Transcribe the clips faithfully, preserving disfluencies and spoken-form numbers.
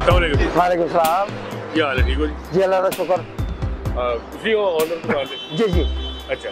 वालेकुम सलाम। क्या हाल है, ठीक हो जी? जी अल्लाह का शुक्र। खुशी हो ऑनर दुकान पे? जी जी। अच्छा,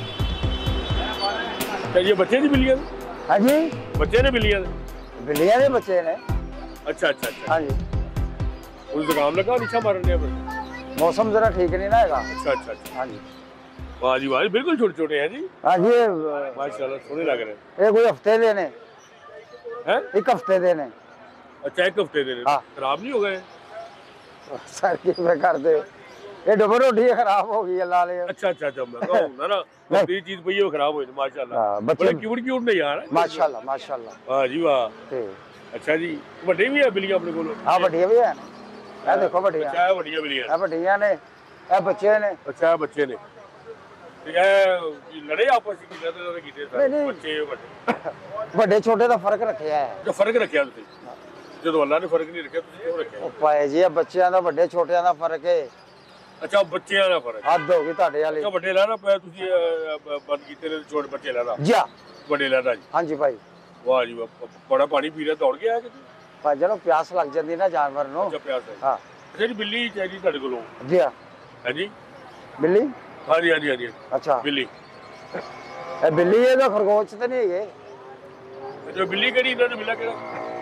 क्या ये बच्चे नहीं बिल्लियां? हाँ जी, बच्चे ने बिल्लियां? बिल्लियां ने बच्चे ने। अच्छा अच्छा अच्छा। हाँ जी, उस जुकाम लगा नीचा मारने पर? मौसम जरा ठीक नहीं ना है। अच्छा अच्छा अच्छा। हाँ जी, वाह जी वाह, बिल्कुल छोटे छोटे हैं जी, हाँ जी। माशाल्लाह सोने लग रहे ये कोई हफ्ते देने, हैं। एक हफ्ते देने। अच्छा, एक हफ्ते दे हाँ। खराब नहीं हो गए? सर की मैं कर दे, ये डबल रोटी खराब हो गई अल्लाह ने। अच्छा अच्छा अच्छा, मैं कहूँ ना ना तेरी चीज पई है वो खराब हो गई माशाल्लाह। हाँ, बच्चे बड़े क्यूट क्यूट ने यार। माशाल्लाह माशाल्लाह। वाह जी वाह। ठीक। अच्छा जी, ਵੱਡੇ ਵੀ ਹੈ ਬਿੱਲੀਆਂ ਆਪਣੇ ਕੋਲ? हाँ ਵੱਡੀਆਂ भी है, ये देखो ਵੱਡੀਆਂ। अच्छा है, ਵੱਡੀਆਂ ਬਿੱਲੀਆਂ। ये ਵੱਡੀਆਂ ने, ये बच्चे ने। अच्छा, बच्चे ने ਤੇ ਇਹ ਲੜੇ ਆਪਸ ਵਿੱਚ ਕਿਹਦੇ ਨਾਲ ਕੀਤੇ ਸਾਰੇ ਬੱਚੇ ਵੱਡੇ? ਵੱਡੇ ਛੋਟੇ ਦਾ ਫਰਕ ਰੱਖਿਆ ਹੈ। ਜੋ ਫਰਕ ਰੱਖਿਆ ਤੁਸੀਂ, ਜਦੋਂ ਅੱਲਾ ਨੇ ਫਰਕ ਨਹੀਂ ਰੱਖਿਆ ਤੁਸੀਂ ਕਿਉਂ ਰੱਖਿਆ? ਉਹ ਪਾਏ ਜੀ, ਬੱਚਿਆਂ ਦਾ ਵੱਡੇ ਛੋਟਿਆਂ ਦਾ ਫਰਕ ਹੈ। ਅੱਛਾ, ਬੱਚਿਆਂ ਦਾ ਫਰਕ। ਹੱਦ ਹੋ ਗਈ ਤੁਹਾਡੇ ਵਾਲੀ। ਅੱਛਾ, ਵੱਡੇ ਲੈਣਾ ਪਿਆ ਤੁਸੀਂ ਬੰਦ ਕੀਤੇ ਨੇ, ਛੋਟੇ ਬੱਚੇ ਲੈਣਾ? ਜੀ ਵੱਡੇ ਲੈਣਾ ਜੀ। ਹਾਂਜੀ ਭਾਈ। ਵਾਹ ਜੀ ਵਾਹ, ਬੜਾ ਪਾਣੀ ਪੀ ਰਿਹਾ, ਦੌੜ ਗਿਆ ਕਿਤੇ? ਭਾਈ ਜਦੋਂ ਪਿਆਸ ਲੱਗ ਜਾਂਦੀ ਨਾ ਜਾਨਵਰ ਨੂੰ। ਅੱਛਾ, ਪਿਆਸ ਹੈ। ਹਾਂ। ਅੱਛਾ ਜੀ, ਬਿੱਲੀ ਚਾਹੀਦੀ ਤੁਹਾਡੇ ਕੋਲੋਂ? ਜੀ ਹਾਂ। ਹੈ ਜੀ, ਬਿੱਲੀ? ਹਾਂਜੀ ਹਾਂਜੀ ਹਾਂਜੀ। ਅੱਛਾ, ਬਿੱਲੀ? ਇਹ ਬਿੱਲੀ ਇਹਦਾ ਖਰਗੋਸ਼ ਤੇ ਨਹੀਂ ਹੈਗੇ। ਅੱਛਾ, ਬਿੱਲੀ ਕਿਹੜੀ ਇਹਨਾਂ ਨੂੰ ਮਿਲਿਆ ਕਿਹੜਾ?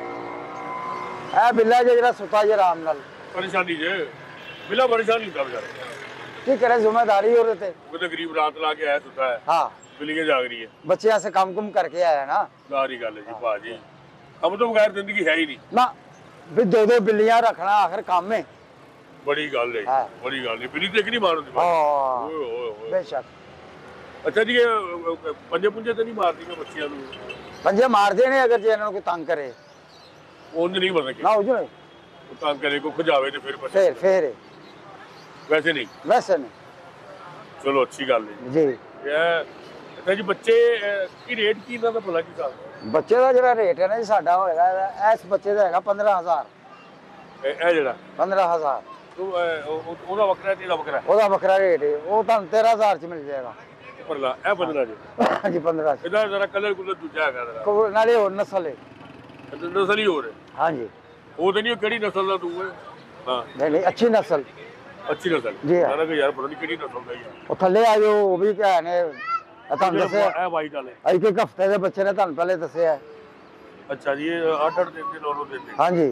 ਇਹ ਬਿੱਲਾ ਜਿਹੜਾ ਸੁੱਤਾ ਜੇ ਆਰਾਮ ਨਾਲ। ਪਰੇਸ਼ਾਨੀ ਜੇ ਬਿੱਲਾ ਪਰੇਸ਼ਾਨ ਹੁੰਦਾ बेचारा, ਕੀ ਕਰੇ, ਜ਼ਿੰਮੇਦਾਰੀ ਉਹਦੇ ਤੇ। वो तो गरीब रात ला के आया सुता है, हाँ, बिल्ली के जाग रही है। बच्चे से काम कुम करके आया ना। सारी गल है जी भाजी, अब तो बगैर जिंदगी है ही नहीं। ना भी दो दो बिल्लियां रखना आखिर काम में। बड़ी गल है, हाँ। बड़ी गल है। बिल्ली तो एक नहीं मारो दी। हाँ, ओए ओए ओए। बेशक। अच्छा जी, ये पंजे पुंजे तो नहीं मारती बच्चियां नूं? पंजे मार देने अगर जे इन्होंने कोई तंग करे। उंज नहीं मतलब ना उजने तंग करे को खजावे तो फिर बच्चे। फिर फिर वैसे नहीं? वैसे नहीं। चलो अच्छी गल है जी। ये अच्छा जी, बच्चे की रेट की इन्हां दा भला की साहब? ਬੱਚੇ ਦਾ ਜਿਹੜਾ ਰੇਟ ਹੈ ਨਾ ਜੀ ਸਾਡਾ ਹੋਏਗਾ, ਇਸ ਬੱਚੇ ਦਾ ਹੈਗਾ ਪੰਦਰਾਂ ਹਜ਼ਾਰ। ਇਹ ਜਿਹੜਾ ਪੰਦਰਾਂ ਹਜ਼ਾਰ ਉਹਦਾ ਵੱਖਰਾ ਤੇ ਇਹਦਾ ਵੱਖਰਾ? ਉਹਦਾ ਵੱਖਰਾ ਰੇਟ ਹੈ, ਉਹ ਤੁਹਾਨੂੰ ਤੇਰਾਂ ਹਜ਼ਾਰ ਚ ਮਿਲ ਜਾਏਗਾ। ਪਰਲਾ ਇਹ ਪੰਦਰਾਂ ਜੀ? ਹਾਂਜੀ ਪੰਦਰਾਂ ਚ। ਇਹਦਾ ਜ਼ਰਾ ਕਲਰ ਕੁਲਰ ਦੂਜਾ ਹੈਗਾ ਜ਼ਰਾ, ਕੋ- ਨਾਲੇ ਹੋਰ ਨਸਲ ਹੈ। ਨਸਲ ਹੀ ਹੋਰ ਹੈ? ਹਾਂਜੀ। ਉਹ ਤੇ ਨਹੀਂ, ਕਿਹੜੀ ਨਸਲ ਦਾ ਤੂੰ ਹੈ? ਹਾਂ, ਨਹੀਂ ਨਹੀਂ ਅੱਛੀ ਨਸਲ। ਅੱਛੀ ਨਸਲ ਜੀ ਹਾਂ। ਯਾਰ ਕਿ ਯਾਰ ਪਤਾ ਨਹੀਂ ਕਿਹੜੀ ਨਸਲ ਦਾ ਯਾਰ। ਉਹ ਥੱਲੇ ਆ ਜੋ ਉਹ ਵੀ ਭੈਣ ਨੇ ਤੁਹਾਨੂੰ ਦੱਸਿਆ। ਇਹ ਵਾਈਟ ਵਾਲੇ? ਇੱਕ ਇੱਕ ਹਫਤੇ ਦੇ ਬੱਚੇ ਨੇ ਤੁਹਾਨੂੰ ਪਹਿਲੇ ਦੱਸਿਆ। ਅੱਛਾ ਜੀ, ਇਹ ਅੱਠ ਅੱਠ ਦਿਨ ਦੇ ਨੌ ਨੌ ਦਿਨ ਦੇ? ਹਾਂਜੀ।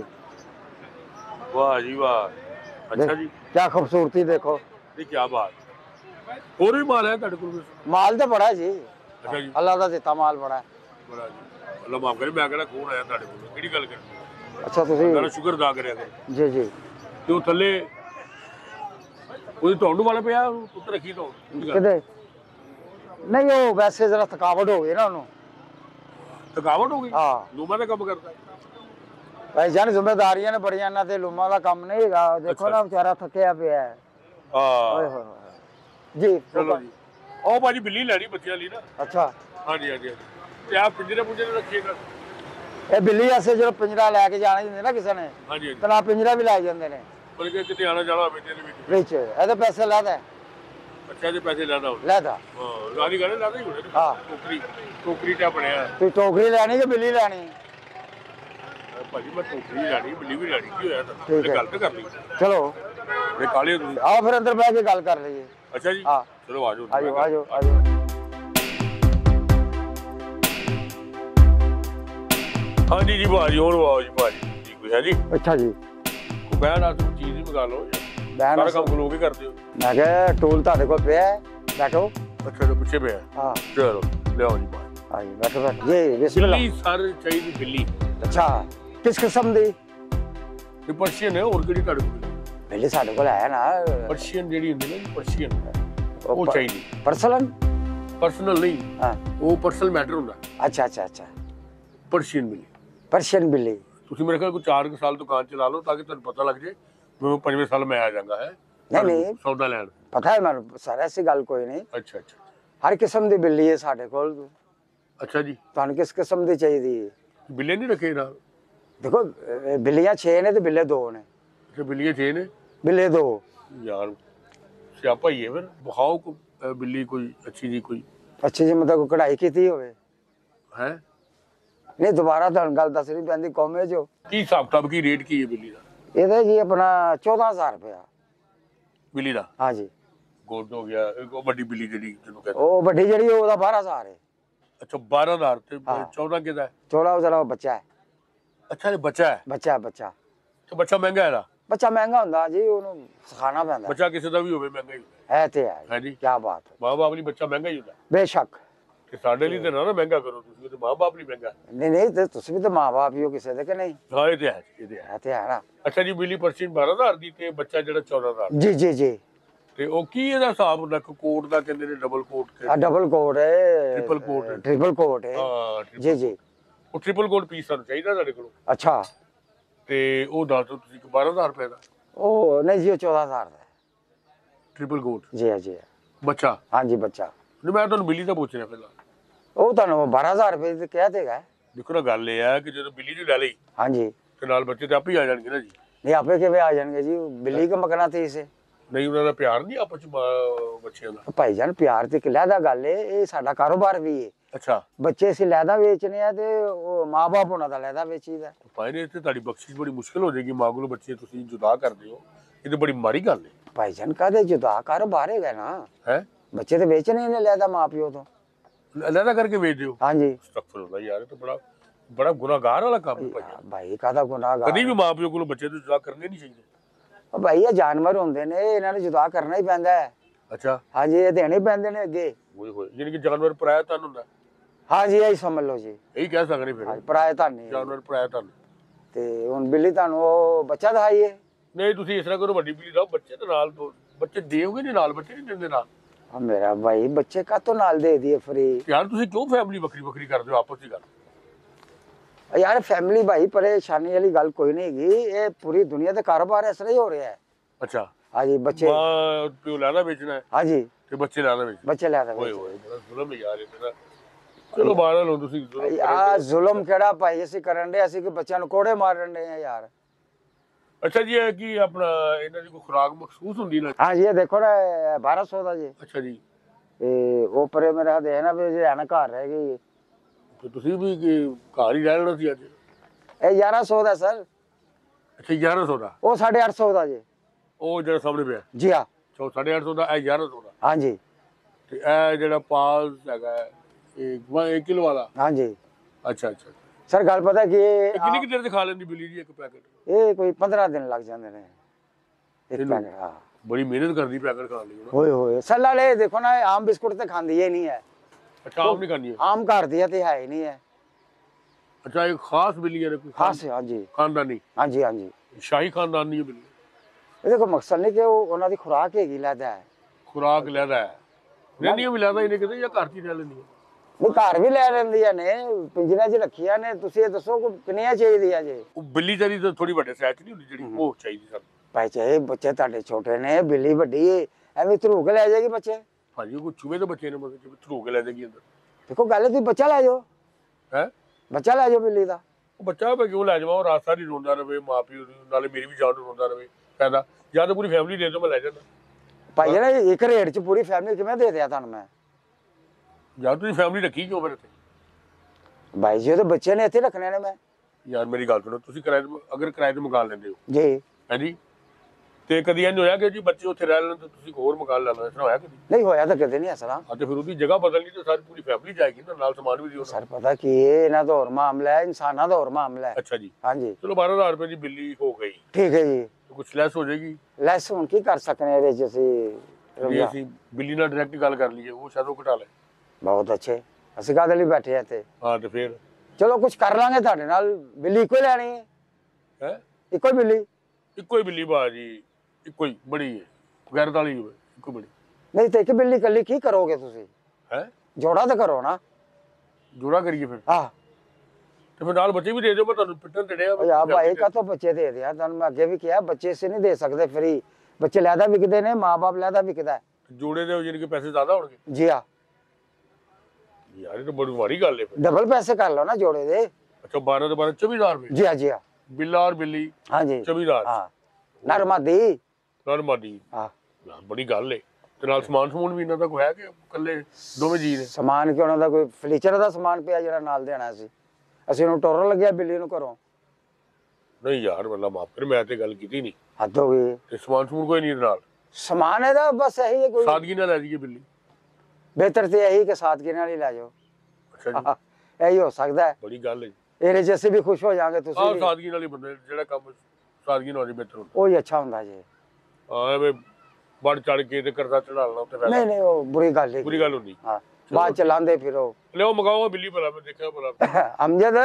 ਵਾਹ ਜੀ ਵਾਹ। ਅੱਛਾ ਜੀ, ਕੀ ਖੂਬਸੂਰਤੀ ਦੇਖੋ। ਇਹ ਕੀ ਬਾਤ। ਹੋਰ ਵੀ ਮਾਲ ਹੈ ਤੁਹਾਡੇ ਕੋਲ? ਮਾਲ ਤਾਂ ਬੜਾ ਜੀ। ਅੱਛਾ ਜੀ, ਅੱਲਾ ਦਾ ਦਿੱਤਾ ਮਾਲ ਬੜਾ। ਬੜਾ ਜੀ, ਅੱਲਾ ਮਾਫ ਕਰੇ। ਮੈਂ ਕਹਿੰਦਾ ਕੌਣ ਆਇਆ ਤੁਹਾਡੇ ਕੋਲ, ਕਿਹੜੀ ਗੱਲ ਕਰਨੀ? ਅੱਛਾ ਤੁਸੀਂ ਮੇਰਾ ਸ਼ੁਕਰ ਅਦਾ ਕਰਿਆ ਕਰੋ। ਜੀ ਜੀ। ਤੇ ਉਹ ਥੱਲੇ ਉਹਦੀ ਧੌਣ ਵਾਲਾ ਪਿਆ, ਉੱਤੇ ਰੱਖੀ ਧੌਣ ਕਿਤੇ ਨਹੀਂ, ਉਹ ਵੈਸੇ ਜ਼ਰਾ ਥਕਾਵਟ ਹੋ ਗਈ ਨਾ ਉਹਨੂੰ। ਥਕਾਵਟ ਹੋ ਗਈ? ਹਾਂ। ਲੂਮਾ ਦਾ ਕੰਮ ਕਰਦਾ? ਭਾਈ ਜਾਨ ਜ਼ਿੰਮੇਦਾਰੀਆਂ ਨੇ ਬੜੀਆਂ, ਇਹਨਾਂ ਤੇ ਲੂਮਾ ਦਾ ਕੰਮ ਨਹੀਂ ਹੈਗਾ। ਦੇਖੋ ਨਾ ਵਿਚਾਰਾ ਥੱਕਿਆ ਪਿਆ ਹੈ। ਹਾਂ। ਓਏ ਹੋਏ ਹੋਏ ਜੀ। ਚਲੋ ਜੀ, ਉਹ ਭਾਜੀ ਬਿੱਲੀ ਲੈਣੀ ਬੱਚਿਆਂ ਲਈ ਨਾ। ਅੱਛਾ, ਹਾਂਜੀ ਹਾਂਜੀ। ਤੇ ਆਪ ਪਿੰਜਰੇ ਪੁੰਜਰੇ ਰੱਖੀਏਗਾ? ਇਹ ਬਿੱਲੀ ਐਸੇ ਜਦੋਂ ਪਿੰਜਰਾ ਲੈ ਕੇ ਜਾਣਾ ਹੁੰਦੇ ਨਾ ਕਿਸੇ ਨੇ, ਹਾਂਜੀ ਤਾਂ ਨਾਲ ਪਿੰਜਰਾ ਵੀ ਲੈ ਜਾਂਦੇ ਨੇ ਬਲਕਿ ਕਿਤੇ ਆਣਾ ਜਾਣਾ ਹੋਵੇ ਤੇਰੇ ਵਿੱਚ ਵਿੱਚ। ਇਹਦੇ ਪੈਸੇ ਲੈਦਾ ਬੱਚਾ ਦੇ ਪੈਸੇ ਲੈਣਾ ਹੋਵੇ? ਲੈਦਾ। ਹਾਂ, ਗਾਲੀ ਗਾਲੇ ਲੈਦਾ ਹੀ ਹੋਣੇ। ਹਾਂ। ਟੋਕਰੀ ਟੋਕਰੀ ਟਾ ਬਣਿਆ। ਤੂੰ ਟੋਕਰੀ ਲੈਣੀ ਕਿ ਬਿੱਲੀ ਲੈਣੀ? ਭਾਜੀ ਮੈਂ ਟੋਕਰੀ ਲੈਣੀ, ਬਿੱਲੀ ਵੀ ਲੈਣੀ, ਕੀ ਹੋਇਆ ਤਾਂ ਠੀਕ ਹੈ। ਗੱਲ ਤਾਂ ਕਰ ਲਈ। ਚਲੋ ਇਹ ਕਾਲੇ ਤੁਸੀਂ? ਆਓ ਫਿਰ ਅੰਦਰ ਬਹਿ ਕੇ ਗੱਲ ਕਰ ਲਈਏ। ਅੱਛਾ ਜੀ, ਹਾਂ ਚਲੋ ਆਜੋ ਆਜੋ ਆਜੋ ਆਜੋ। ਹਾਂਜੀ ਜੀ ਭਾਜੀ, ਹੋਰ ਆਓ ਜੀ ਭਾਜੀ। ਠੀਕ ਹੈ ਜੀ। ਅੱਛਾ ਜੀ। ਕੋਈ ਬਹਿਣ ਆ ਤੂੰ ਚੀਜ਼ ਹੀ ਮੰਗਾ ਲਓ। ਬਹਿਣ ਸਾਰਾ ਕੰਮ ਖਲੋ ਕੇ ਕਰਦੇ ਹੋ? ਮੈਂ ਕਿਹਾ ਟੂਲ ਤੁਹਾਡੇ ਕੋਲ ਪਿਆ ਹੈ, ਬੈਠੋ। ਅੱਛਾ ਜੀ, ਪਿੱਛੇ ਪਿਆ? ਹਾਂ। ਚਲੋ ਲਿਆਓ ਜੀ ਭਾਜੀ। ਹਾਂਜੀ ਬੈਠੋ ਬੈਠੋ ਜੀ। ਬਿਸਮਿਲ੍ਲਾ। ਬਿੱਲੀ ਸਰ ਚਾਹੀਦੀ ਬਿੱਲੀ। ਅੱਛਾ, ਕਿਸ ਕਿਸਮ ਦੀ? ਇਹ ਪਰਸ਼ੀਅਨ ਹੈ, ਹੋਰ ਕਿਹੜੀ ਤੁਹਾਡੇ ਕੋਲ? ਬਿੱਲੀ ਸਾਡੇ ਕੋਲ ਹੈ ਨਾ। ਪਰਸ਼ੀਅਨ ਜਿਹੜੀ ਹੁੰਦੀ ਨਾ, ਪਰਸ਼ੀਅਨ ਉਹ ਪ- ਚਾਹੀਦੀ। ਪਰਸਲਨ? ਪਰਸਨਲ ਨਹੀਂ, ਹਾਂ। ਉਹ ਪਰਸਨਲ ਮੈਟਰ ਹੁੰਦਾ। ਅੱਛਾ ਅੱਛਾ ਅੱਛਾ। ਪਰਸ਼ੀਅਨ ਬਿੱਲੀ। ਪਰਸ਼ੀਅਨ ਬਿੱਲੀ। ਤੁਸੀਂ ਮੇਰੇ ਖਿਆਲ ਕੋਈ ਚਾਰ ਕੁ ਸਾਲ ਦੁਕਾਨ ਚਲਾ ਲਓ ਤਾਂ ਕਿ ਤੁਹਾਨੂੰ ਪਤਾ ਲੱਗ ਜੇ। ਮੈਂ ਪੰਜਵੇਂ ਸਾਲ ਮੈਂ ਆ ਜਾਗਾ ਹੈ ਨਹੀਂ ਨਹੀਂ, ਸੌਦਾ ਲੈਣ। ਪਤਾ ਹੈ ਮੈਨੂੰ ਸਾਰਾ, ਐਸੀ ਗੱਲ ਕੋਈ ਨਹੀਂ। ਅੱਛਾ ਅੱਛਾ ਹਰ ਕਿਸਮ ਦੀ ਬਿੱਲੀ ਹੈ ਸਾਡੇ ਕੋਲ। ਅੱਛਾ ਜੀ। ਤੁਹਾਨੂੰ ਕਿਸ ਕਿਸਮ ਦੀ ਚਾਹੀਦੀ ਹੈ? ਬਿੱਲੇ ਨਹੀਂ ਰੱਖੇ ਨਾਲ? ਦੇਖੋ ਅਹ ਬਿੱਲੀਆਂ ਛੇ ਨੇ ਤੇ ਬਿੱਲੇ ਦੋ ਨੇ। ਅੱਛਾ, ਬਿੱਲੀਆਂ ਛੇ ਨੇ, ਬਿੱਲੇ ਦੋ। ਯਾਰ ਸਿਆਪਾ ਹੀ ਹੈ ਫਿਰ। ਵਿਖਾਓ ਕੋ ਬਿੱਲੀ ਕੋਈ ਅੱਛੀ ਜੀ ਕੋਈ। ਅੱਛੀ ਜੀ, ਮਤਲਬ ਕੋਈ ਕਢਾਈ ਕੀਤੀ ਹੋਵੇ? ਹੈ ਨਹੀਂ ਦੁਬਾਰਾ ਤੁਹਾਨੂੰ ਗੱਲ ਦੱਸਣੀ ਪੈਂਦੀ ਕੌਮੇ ਜੋ। ਕੀ ਹਿਸਾਬ ਕਿਤਾਬ, ਕੀ ਰੇਟ ਕੀ ਹੈ ਬਿੱਲੀ ਦਾ? ਇਹਦਾ ਜੀ ਆਪਣਾ ਚੌਦਾਂ ਹਜ਼ਾਰ ਰੁਪਇਆ। ਬਿੱਲੀ ਦਾ? ਹਾਂਜੀ। ਗੋਡ ਹੋ ਗਿਆ, ਇੱਕ ਉਹ ਵੱਡੀ ਬਿੱਲੀ ਜਿਹੜੀ ਜਿਹਨੂੰ ਕਹਿੰਦੇ। ਉਹ ਵੱਡੀ ਜਿਹੜੀ ਉਹਦਾ ਬਾਰਾਂ ਹਜ਼ਾਰ ਹੈ। ਅੱਛਾ ਬਾਰਾਂ ਹਜ਼ਾਰ ਤੇ ਚੌਦਾਂ ਕਿਹਦਾ ਹੈ? ਚੌਦਾਂ ਉਹਦਾ ਬੱਚਾ ਹੈ। ਅੱਛਾ ਇਹ ਬੱਚਾ ਹੈ? ਬੱਚਾ ਬੱਚਾ ਤੇ ਬੱਚਾ ਮਹਿੰਗਾ ਹੈ ਨਾ? ਬੱਚਾ ਮਹਿੰਗਾ ਹੁੰਦਾ ਜੀ, ਉਹਨੂੰ ਸਿਖਾਉਣਾ ਪੈਂਦਾ। ਬੱਚਾ ਕਿਸੇ ਦਾ ਵੀ ਹੋਵੇ ਮਹਿੰਗਾ ਹੀ ਹੁੰਦਾ ਹੈ ਤੇ ਹੈ। ਹੈ ਜੀ, ਕੀ ਬਾਤ ਹੈ। ਮਾਂ ਬਾਪ ਲਈ ਬੱਚਾ ਮਹਿੰਗਾ ਹੀ ਹੁੰਦਾ ਬੇਸ਼ੱਕ। ਤੇ ਸਾਡੇ ਲਈ ਤੇ ਨਾ ਨਾ ਮਹਿੰਗਾ ਕਰੋ ਤੁਸੀਂ, ਤੇ ਮਾਂ ਬਾਪ ਲਈ ਮਹਿੰਗਾ। ਨਹੀਂ ਨਹੀਂ ਤੇ ਤੁਸੀਂ ਵੀ ਤਾਂ ਮਾਂ ਬਾਪ ਹੀ ਹੋ ਕਿਸੇ ਦੇ, ਕਿ ਨਹੀਂ? ਹਾਂ ਇਹ ਤੇ ਹੈ, ਇਹ ਤੇ ਹੈ। ਹੈ ਤੇ ਹੈ ਨਾ। ਅੱਛਾ ਜੀ ਬਿੱਲੀ ਪਰਚੀ ਬਾਰਾਂ ਹਜ਼ਾਰ ਦੀ ਤੇ ਬੱਚਾ ਜਿਹੜਾ ਚੌਦਾਂ ਹਜ਼ਾਰ? ਜੀ ਜੀ ਜੀ। ਤੇ ਉਹ ਕੀ ਇਹਦਾ ਹਿਸਾਬ ਹੁੰਦਾ? ਕੋਟ ਦਾ ਕਹਿੰਦੇ ਨੇ, ਡਬਲ ਕੋਟ ਆ ਡਬਲ ਕੋਟ ਹੈ, ਟ੍ਰਿਪਲ ਕੋਟ ਹੈ। ਟ੍ਰਿਪਲ ਕੋਟ ਹੈ। ਹਾਂ ਜੀ ਜੀ। ਉਹ ਟ੍ਰਿਪਲ ਕੋਟ ਪੀਸ ਸਾਨੂੰ ਚਾਹੀਦਾ ਸਾਡੇ ਕੋਲ। ਅੱਛਾ ਤੇ ਉਹ ਦੱਸ ਦਿਓ ਤੁਸੀਂ ਕਿ ਬਾਰਾਂ ਹਜ਼ਾਰ ਰੁਪਏ ਦਾ? ਉਹ ਨਹੀਂ ਜੀ, ਉਹ ਚੌਦਾਂ ਹਜ਼ਾਰ ਦਾ ਟ੍ਰਿਪਲ ਕੋਟ? ਜੀ ਹੈ ਜੀ। ਬੱਚਾ? ਹਾਂਜੀ ਬੱਚਾ। ਨਹੀਂ ਮੈਂ ਤੁਹਾਨੂੰ ਬਿੱਲੀ ਦਾ ਪੁੱਛ ਰਿਹਾ ਪਹਿਲਾਂ। ਉਹ ਤੁਹਾਨੂੰ ਬਾਰਾਂ ਹਜ਼ਾਰ ਰੁਪਏ ਤੇ ਕਹਿ ਦੇਗਾ। ਦੇਖੋ ਨਾ ਗੱਲ ਇਹ ਹੈ ਕਿ ਜਦੋਂ ਬਿੱਲੀ ਦੀ ਲੈ ਲਈ ਹਾਂਜੀ ਤੇ ਨਾਲ ਬੱਚੇ ਤੇ ਆਪੇ ਹੀ ਆ ਜਾਣਗੇ ਨਾ ਜੀ। ਨਹੀਂ ਆਪੇ ਕਿਵੇਂ ਆ ਜਾਣਗੇ ਜੀ, ਬਿੱਲੀ ਕਾ ਮਕਨਾ ਤੇ ਇਸੇ। ਨਹੀਂ ਉਹਨਾਂ ਦਾ ਪਿਆਰ ਨਹੀਂ ਆਪਸ ਚ ਬੱਚਿਆਂ ਦਾ? ਭਾਈਜਾਨ ਪਿਆਰ ਤੇ ਕਿਲਾ ਗੱਲ ਹੈ, ਇਹ ਸਾਡਾ ਕਾਰੋਬਾਰ ਵੀ ਹੈ। ਅੱਛਾ ਬੱਚੇ ਅਸੀਂ ਲੈਦਾ ਵੇਚਨੇ ਆ ਤੇ ਉਹ ਮਾਂ-ਬਾਪ ਉਹਨਾਂ ਦਾ ਲੈਦਾ ਵੇਚੀਦਾ। ਭਾਈ ਨੇ ਤੇ ਤੁਹਾਡੀ ਬਖਸ਼ਿਸ਼ ਬੜੀ ਮੁਸ਼ਕਿਲ ਹੋ ਜਾਏਗੀ, ਮਾਂ ਕੋਲ ਬੱਚੇ ਤੁਸੀਂ ਜੁਦਾ ਕਰਦੇ ਹੋ, ਇਹ ਤੇ ਬੜੀ ਮਾੜੀ ਗੱਲ ਹੈ। ਭਾਈਜਾਨ ਕਾਹਦੇ ਜੁਦਾ ਕਾਰੋਬਾਰ ਹੈਗਾ ਨਾ ਹੈ, ਬੱਚੇ ਤੇ ਵੇਚਣੇ ਨੇ ਲੈਦਾ ਮਾਂ ਪਿਓ ਤੋਂ। ਅਲੱਗਾ ਕਰਕੇ ਵੇਚ ਦਿਓ? ਹਾਂਜੀ। ਅਸਤਗਫੁਰ ਅੱਲਾਹ ਯਾਰ, ਇਹ ਤਾਂ ਬੜਾ ਬੜਾ ਗੁਨਾਹਗਾਰ ਵਾਲਾ ਕੰਮ ਹੈ ਭਾਈ। ਭਾਈ ਕਾਹਦਾ ਗੁਨਾਹਗਾਰ? ਕਦੀ ਵੀ ਮਾਂ ਪਿਓ ਕੋਲ ਬੱਚੇ ਤੋਂ ਜੁਦਾ ਕਰਨੇ ਨਹੀਂ ਚਾਹੀਦੇ। ਉਹ ਭਾਈ ਇਹ ਜਾਨਵਰ ਹੁੰਦੇ ਨੇ, ਇਹਨਾਂ ਨੂੰ ਜੁਦਾ ਕਰਨਾ ਹੀ ਪੈਂਦਾ ਹੈ। ਅੱਛਾ ਹਾਂਜੀ ਇਹ ਦੇਣੇ ਪੈਂਦੇ ਨੇ ਅੱਗੇ। ਹੋਏ ਹੋਏ ਯਾਨੀ ਕਿ ਜਾਨਵਰ ਪਰਾਇਆ ਧਨ ਹੁੰਦਾ? ਹਾਂਜੀ ਇਹੀ ਸਮਝ ਲਓ ਜੀ, ਇਹੀ ਕਹਿ ਸਕਦੇ ਫਿਰ ਪਰਾਇਆ ਧਨ ਨਹੀਂ ਜਾਨਵਰ ਪਰਾਇਆ ਧਨ। ਤੇ ਹੁਣ ਬਿੱਲੀ ਤੁਹਾਨੂੰ ਉਹ ਬੱਚਾ ਦਿਖਾਈਏ? ਨਹੀਂ ਤੁਸੀਂ ਇਸ ਤਰ੍ਹਾਂ ਕਰੋ, ਵੱਡੀ ਬਿੱਲੀ ਦਾ ਬੱਚੇ ਦੇ ਨਾਲ ਦੋ ਬੱਚੇ ਦੇਓਗੇ ਨਹੀਂ, ਨਾਲ ਬੱਚੇ ਨਹੀਂ ਦਿੰਦੇ ਨਾਲ? ਆ ਮੇਰਾ ਭਾਈ ਬੱਚੇ ਕਾਤੋਂ ਨਾਲ ਦੇ ਦਈਏ ਫਰੀ? ਯਾਰ ਤੁਸੀਂ ਕਿਉਂ ਫੈਮਿਲੀ ਵੱਖਰੀ ਵੱਖਰੀ ਕਰਦੇ ਹੋ ਆਪਸ ਦੀ ਗੱਲ? ਯਾਰ ਫੈਮਿਲੀ ਭਾਈ ਪਰੇਸ਼ਾਨੀ ਵਾਲੀ ਗੱਲ ਕੋਈ ਨਹੀਂ ਹੈਗੀ, ਇਹ ਪੂਰੀ ਦੁਨੀਆ ਦਾ ਕਾਰੋਬਾਰ ਇਸ ਤਰ੍ਹਾਂ ਹੀ ਹੋ ਰਿਹਾ ਹੈ। ਅੱਛਾ ਹਾਂਜੀ ਬੱਚੇ ਮਾਂ ਪਿਓ ਲੈਣਾ ਵੇਚਣਾ ਹੈ ਹਾਂਜੀ ਤੇ ਬੱਚੇ ਲੈਣਾ ਵੇਚਣਾ? ਬੱਚੇ ਲੈ ਹੋਏ ਹੋਏ ਬੜਾ ਜ਼ੁਲਮ ਹੈ ਯਾਰ ਇਹ ਤਾਂ। ਚਲੋ ਬਾਹਰ ਲਓ ਤੁਸੀਂ ਜ਼ੁਲਮ। ਯਾਰ ਜ਼ੁਲਮ ਕਿਹੜਾ ਭਾਈ ਅਸੀਂ ਕਰਨ ਦੇ, ਅਸੀਂ ਕਿ ਬੱਚਿਆਂ ਨੂੰ ਕੋੜੇ ਮਾਰਨ ਦੇ ਆ ਯਾਰ। ਅੱਛਾ ਜੀ ਇਹ ਕੀ ਆਪਣਾ ਇਹਨਾਂ ਦੀ ਕੋਈ ਖੁਰਾਕ ਮਖਸੂਸ ਹੁੰਦੀ ਨਾ? ਹਾਂਜੀ ਇਹ ਦੇਖੋ ਨਾ ਬਾਰਾਂ ਸੌ ਦਾ ਜੀ। ਅੱਛਾ ਜੀ। ਤੇ ਉਹ ਪਰੇ ਮੇਰਾ ਦੇ ਨਾ ਵੀ ਜਿਹੜਾ ਨਾ ਘਰ ਰਹਿ ਗਈ ਤੇ ਤੁਸੀਂ ਵੀ ਕੀ ਘਰ ਹੀ ਰਹਿ ਲੈਣਾ ਸੀ ਅੱਜ? ਇਹ ਗਿਆਰਾਂ ਸੌ ਦਾ ਸਰ। ਅੱਛਾ ਗਿਆਰਾਂ ਸੌ ਦਾ? ਉਹ ਸਾਢੇ ਅੱਠ ਸੌ ਦਾ ਜੀ। ਉਹ ਜਿਹੜਾ ਸਾਹਮਣੇ ਪਿਆ? ਜੀ ਹਾਂ। ਚੌ ਸਾਢੇ ਅੱਠ ਸੌ ਦਾ, ਇਹ ਗਿਆਰਾਂ ਸੌ ਦਾ? ਹਾਂਜੀ। ਤੇ ਇਹ ਜਿਹੜਾ ਪਾਸ ਹੈਗਾ ਇਹ ਇੱਕ ਕਿਲੋ ਵਾਲਾ? ਹਾਂਜੀ। ਅੱਛਾ ਅੱਛਾ ਸਰ ਗੱਲ ਪਤਾ ਕੀ ਇਹ ਕਿੰਨੀ ਕੁ ਦੇਰ ਚ ਖਾ ਲੈਂਦੀ ਬਿੱਲੀ ਜੀ ਇੱਕ ਪੈਕੇਟ? ਇਹ ਕੋਈ ਪੰਦਰਾਂ ਦਿਨ ਲੱਗ ਜਾਂਦੇ ਨੇ ਇੱਕ ਪੈਕੇਟ। ਹਾਂ ਬੜੀ ਮਿਹਨਤ ਕਰਦੀ ਪੈਕੇਟ ਖਾਣ ਲਈ। ਹੋਏ ਹੋਏ ਸੱਲਾ ਲੈ ਦੇਖੋ ਨਾ, ਆਮ ਬਿਸਕੁਟ ਤੇ ਖਾਂਦੀ ਹੀ ਨਹੀਂ ਹੈ। ਅੱਛਾ ਆਮ ਨਹੀਂ ਖਾਂਦੀ? ਆਮ ਘਰ ਦੀ ਤੇ ਹੈ ਹੀ ਨਹੀਂ ਹੈ। ਅੱਛਾ ਇਹ ਖਾਸ ਬਿੱਲੀ ਹੈ ਕੋਈ? ਖਾਸ ਹਾਂਜੀ ਖਾਨਦਾਨੀ? ਹਾਂਜੀ ਹਾਂਜੀ ਸ਼ਾਹੀ ਖਾਨਦਾਨ ਦੀ ਬਿੱਲੀ? ਇਹਦੇ ਕੋਈ ਮਕਸਦ ਨਹੀਂ ਕਿ ਉਹ ਉਹਨਾਂ ਦੀ ਖੁਰਾਕ ਹੈਗੀ ਲੈਦਾ ਹੈ। ਖੁਰਾਕ ਲੈਦਾ ਹੈ? ਰਹਿੰਦੀਆਂ ਵੀ ਲੈਦਾ ਇਹਨੇ ਕਿਤੇ ਜਾਂ ਘਰ ਚ ਹੀ ਰਹਿ ਲੈਂਦੀਆਂ? ਉਹ ਘਰ ਵੀ ਲੈ ਲੈਂਦੀਆਂ ਨੇ, ਪਿੰਜਰੇ 'ਚ ਰੱਖੀਆਂ ਨੇ। ਤੁਸੀਂ ਇਹ ਦੱਸੋ ਕਿੰਨੀਆਂ ਚਾਹੀਦੀਆਂ ਜੇ? ਉਹ ਬਿੱਲੀ ਚਾਹੀਦੀ ਤਾਂ ਥੋੜੀ ਵੱਡੇ ਸਾਈਜ਼ ਨਹੀਂ ਹੁੰਦੀ ਜਿਹੜੀ, ਉਹ ਚਾਹੀਦੀ ਸਾਨੂੰ। ਭਾਈ ਚਾਹੇ ਬੱਚੇ ਤੁਹਾਡੇ ਛੋਟੇ ਨੇ, ਬਿੱਲੀ ਵੱਡੀ ਹੈ, ਐਵੇਂ ਧਰੂ ਕੇ ਲੈ ਜਾਏਗੀ ਬੱਚੇ? ਭਾਜੀ ਕੋਈ ਚੂਹੇ ਦੇ ਬੱਚੇ ਨੇ ਮਤਲਬ ਧਰੂ ਕੇ ਲੈ ਜਾਏਗੀ ਅੰਦਰ? ਦੇਖੋ ਗੱਲ ਤੁਸੀਂ ਬੱਚਾ ਲੈ ਜਾਓ। ਹੈ ਬੱਚਾ ਲੈ ਜਾਓ ਬਿੱਲੀ ਦਾ। ਉਹ ਬੱਚਾ ਮੈਂ ਕਿਉਂ ਲੈ ਜਾਵਾਂ? ਉਹ ਰਾਸਤਾ ਨਹੀਂ ਰੋਂਦਾ ਰਵੇ, ਮਾਂ ਪਿਓ ਨਾਲੇ ਮੇਰੀ ਵੀ ਜਾਨ ਨੂੰ ਰੋਂਦਾ ਰਵੇ, ਕਹਿੰਦਾ ਜਾਂ ਤਾਂ ਪੂਰੀ ਫੈਮਿਲੀ ਦੇ ਦਿਓ ਮੈਂ ਲੈ ਜਾਂਦਾ। ਭਾਈ ਜਿਹੜਾ ਇੱਕ ਰੇਟ 'ਚ ਪੂਰੀ ਫੈਮਿਲੀ ਕਿਵੇਂ ਦੇ ਦਿਆ ਤੁਹਾਨੂੰ ਮੈਂ? ਜਾਂ ਤੁਸੀਂ ਫੈਮਿਲੀ ਰੱਖੀ ਕਿਉਂ ਫਿਰ ਇੱਥੇ? ਭਾਈ ਜੀ ਉਹਦੇ ਬੱਚੇ ਨੇ ਇੱਥੇ ਰੱਖਣੇ ਨੇ ਮੈਂ। ਯਾਰ ਮੇਰੀ ਗੱਲ ਸੁਣੋ, ਤੁਸੀਂ ਕਿਰਾਏ ਅਗਰ ਕਿਰਾਏ ਤੇ ਮਕਾਨ ਲੈਂਦੇ ਹੋ ਜੀ ਹਾਂਜੀ, ਤੇ ਕਦੀ ਇੰਝ ਹੋਇਆ ਕਿ ਜੀ ਬੱਚੇ ਉੱਥੇ ਰਹਿ ਲੈਣ ਤੇ ਤੁਸੀਂ ਹੋਰ ਮਕਾਨ ਲੈ ਲਓ, ਇਸ ਤਰ੍ਹਾਂ ਹੋਇਆ ਕਦੀ? ਨਹੀਂ ਹੋਇਆ ਤਾਂ ਕਦੇ ਨਹੀਂ ਅਸਲਾ। ਹਾਂ ਤੇ ਫਿਰ ਉਹਦੀ ਜਗ੍ਹਾ ਬਦਲਣੀ ਤੇ ਸਾਰੀ ਪੂਰੀ ਫੈਮਿਲੀ ਜਾਏਗੀ ਨਾ, ਨਾਲ ਸਮਾਨ ਵੀ ਦਿਓ। ਸਰ ਪਤਾ ਕੀ ਹੈ, ਇਹਨਾਂ ਦਾ ਹੋਰ ਮਾਮਲਾ ਹੈ, ਇਨਸਾਨਾਂ ਦਾ ਹੋਰ ਮਾਮਲਾ ਹੈ। ਅੱਛਾ ਜੀ। ਹਾਂਜੀ ਚਲੋ ਬਾਰਾਂ ਹਜ਼ਾਰ ਰੁਪਏ ਦੀ ਬਿੱਲੀ ਹੋ ਗਈ, ਠੀਕ ਹੈ ਜੀ। ਕੁਛ ਲੈਸ ਹੋ ਜਾਏਗੀ? ਲੈਸ ਹੁਣ ਕੀ ਕਰ ਸਕਨੇ ਇਹਦੇ 'ਚ ਅਸੀਂ? ਜੇ ਅਸੀਂ ਬਿੱਲੀ ਨਾਲ ਡਾਇਰੈਕਟ ਗੱਲ ਕਰ ਲਈਏ, ਉਹ ਸ਼ਾਇਦ ਉਹ ਘਟਾ ਲੈ। ਬਹੁਤ ਅੱਛੇ, ਅਸੀਂ ਕਾਹਦੇ ਲਈ ਬੈਠੇ ਆ ਇੱਥੇ? ਹਾਂ ਤੇ ਫਿਰ ਚਲੋ ਕੁਝ ਕਰ ਲਾਂਗੇ ਤੁਹਾਡੇ ਨਾਲ। ਬਿੱਲੀ ਇੱਕੋ ਹੀ ਲੈਣੀ ਹੈ? ਹੈ ਇੱਕੋ ਹੀ ਬਿੱਲੀ? ਇੱਕੋ ਹੀ ਬਿੱਲੀ ਬਾਜੀ, ਇੱਕੋ ਹੀ ਬੜੀ ਹੈ, ਗੈਰਤ ਵਾਲੀ ਹੋਵੇ, ਇੱਕੋ ਬੜੀ। ਨਹੀਂ ਤੇ ਇੱਕ ਬਿੱਲੀ ਕੱਲੀ ਕੀ ਕਰੋਗੇ ਤੁਸੀਂ? ਹੈ ਜੋੜਾ ਤਾਂ ਕਰੋ ਨਾ। ਜੋੜਾ ਕਰੀਏ ਫਿਰ? ਹਾਂ ਤੇ ਫਿਰ ਨਾਲ ਬੱਚੇ ਵੀ ਦੇ ਦਿਓ, ਮੈਂ ਤੁਹਾਨੂੰ ਪਿੱਟਣ ਤੇ ਡਿਆ। ਯਾ ਭਾਈ ਕਾਹਤੋਂ ਬੱਚੇ ਦੇ ਦਿਆ ਤੁਹਾਨੂੰ? ਮੈਂ ਅੱਗੇ ਵੀ ਕਿਹਾ ਬੱਚੇ ਇਸੇ ਨਹੀਂ ਦੇ ਸਕਦੇ ਫਰੀ। ਬੱਚੇ ਲੈਦਾ ਵਿਕਦੇ ਨੇ, ਮਾਂ-ਬਾਪ ਲੈਦਾ ਵਿਕਦਾ। ਜੋੜੇ ਦੇ ਯਾਨੀ ਕਿ ਪੈਸੇ ਜ਼ਿਆਦਾ ਹੋਣਗੇ? ਜੀ ਹਾਂ। ਯਾਰ ਇਹ ਤਾਂ ਬੜੀ ਮਾੜੀ ਗੱਲ ਹੈ ਫਿਰ। ਡਬਲ ਪੈਸੇ ਕਰ ਲਓ ਨਾ ਜੋੜੇ ਦੇ। ਅੱਛਾ ਬਾਰਾਂ ਤੋਂ ਬਾਰਾਂ ਚੌਵੀ ਹਜ਼ਾਰ ਰੁਪਏ? ਜੀ ਹਾਂ ਜੀ ਹਾਂ। ਬਿੱਲਾ ਔਰ ਬਿੱਲੀ ਹਾਂਜੀ ਚੌਵੀ ਹਜ਼ਾਰ? ਹਾਂ ਨਰਮਾਦੀ। ਨਰਮਾਦੀ? ਹਾਂ ਯਾਰ ਬੜੀ ਗੱਲ ਹੈ। ਤੇ ਨਾਲ ਸਮਾਨ ਸਮੂਨ ਵੀ ਇਹਨਾਂ ਦਾ ਕੋਈ ਹੈ ਕਿ ਇਕੱਲੇ ਦੋਵੇਂ ਜੀ ਨੇ? ਸਮਾਨ ਕਿ ਉਹਨਾਂ ਦਾ ਕੋਈ ਫਰਨੀਚਰ ਦਾ ਸਮਾਨ ਪਿਆ ਜਿਹੜਾ ਨਾਲ ਦੇਣਾ ਸੀ? ਅਸੀਂ ਉਹਨੂੰ ਟੋਰਨ ਲੱਗਿਆ ਬਿੱਲੀ ਨੂੰ ਘਰੋਂ। ਨਹੀਂ ਯਾਰ ਮਤਲਬ ਮਾਫ ਕਰ ਮੈਂ ਤੇ ਗੱਲ ਕੀਤੀ ਨਹੀਂ हद हो गई। ਤੇ ਸਮਾਨ ਸਮੂਨ ਕੋਈ ਨਹੀਂ ਨਾਲ समान है तो बस यही है, कोई ਸਾਦਗੀ ਨਾਲ ਲੈ ਜਾਈਏ ਬਿੱਲੀ बेहतर तो यही के साथ के नाल ही ला जाओ। ਅੱਛਾ ਜੀ यही हो सकता है, ਬੜੀ ਗੱਲ ਹੈ ਇਹਦੇ जैसे भी खुश हो जाएंगे तुसी ਆਹ भी, ਸਾਦਗੀ ਨਾਲ ਹੀ ਬੰਦੇ ਜਿਹੜਾ ਕੰਮ ਸਾਦਗੀ ਨਾਲ ਹੀ ਬਿਹਤਰ ਹੁੰਦਾ वही अच्छा ਹੁੰਦਾ जी। ਆ ਐਵੇਂ ਬੜ ਚੜ ਕੇ ਤੇ ਕਰਜ਼ਾ ਚੜਾ ਲੈਣਾ ਉੱਤੇ ਫਾਇਦਾ नहीं नहीं वो बुरी गल है, ਬੁਰੀ ਗੱਲ ਹੁੰਦੀ हाँ बाद चलांदे फिरो। ਲਿਓ ਮਗਾਓ ਬਿੱਲੀ ਭਲਾ ਮੈਂ ਦੇਖਿਆ ਭਲਾ अमजद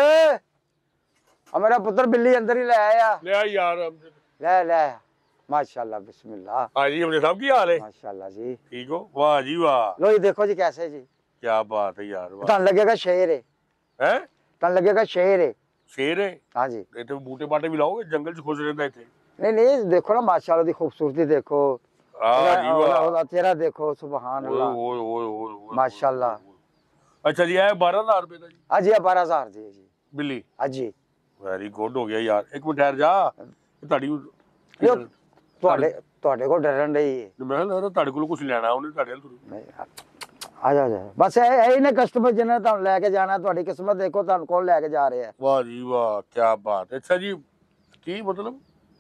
आ मेरा पुत्र बिल्ली अंदर ही ले आया, ਲਿਆ ਯਾਰ ले ले माशाल्लाह बिस्मिल्लाह ਹਾਂਜੀ ਅਮਰੇ ਸਾਹਿਬ ਕੀ ਹਾਲ ਹੈ माशाल्लाह जी। ਠੀਕ ਹੋ ਵਾਹ ਜੀ ਵਾਹ लो ये देखो जी कैसे जी, ਕੀ ਬਾਤ ਹੈ ਯਾਰ ਵਾਹ तन लगेगा शेर है, ਹੈ तन लगेगा शेर है। ਸ਼ੇਰ ਹੈ हाँ जी, ਇੱਥੇ ਬੂਟੇ ਬਾਟੇ ਵੀ ਲਾਓਗੇ ਜੰਗਲ 'ਚ ਖੁਸ਼ ਰਹਿੰਦਾ ਇੱਥੇ नहीं नहीं देखो ना माशाल्लाह दी खूबसूरती देखो, ਆ ਜੀ ओदा- ਵਾਹ ओदा चेहरा देखो, सुभान ਓਏ अल्लाह ਓਏ ਓਏ ਓਏ ਓਏ माशाल्लाह। ਅੱਛਾ ਜੀ ਇਹ ਬਾਰਾਂ ਹਜ਼ਾਰ ਰੁਪਏ ਦਾ ਜੀ आज ये बारह हजार जी जी ਬਿੱਲੀ आज जी। ਵੈਰੀ ਗੁੱਡ ਹੋ ਗਿਆ ਯਾਰ ਇੱਕ ਮਿੰਟ ਠਹਿਰ ਜਾ ਇਹ ਤੁਹਾਡੀ यो ਤੁਹਾਡੇ ਤੁਹਾਡੇ ਕੋਲ ਡਰਨ ਰਹੀ ਹੈ। ਮੈਂ ਕਿਹਾ ਲੱਗਦਾ ਤੁਹਾਡੇ ਕੋਲ ਕੁਝ ਲੈਣਾ ਉਹਨੇ ਤੁਹਾਡੇ ਕੋਲ ਨਹੀਂ ਆ ਜਾ ਜਾ ਬਸ ਇਹ ਇਹ ਨੇ ਕਸਟਮਰ ਜਿਹਨੇ ਤੁਹਾਨੂੰ ਲੈ ਕੇ ਜਾਣਾ, ਤੁਹਾਡੀ ਕਿਸਮਤ ਦੇਖੋ ਤੁਹਾਨੂੰ ਕੋਲ ਲੈ ਕੇ ਜਾ ਰਹੇ ਆ। ਵਾਹ ਜੀ ਵਾਹ ਕੀ ਬਾਤ ਹੈ ਅੱਛਾ ਜੀ ਕੀ ਮਤਲਬ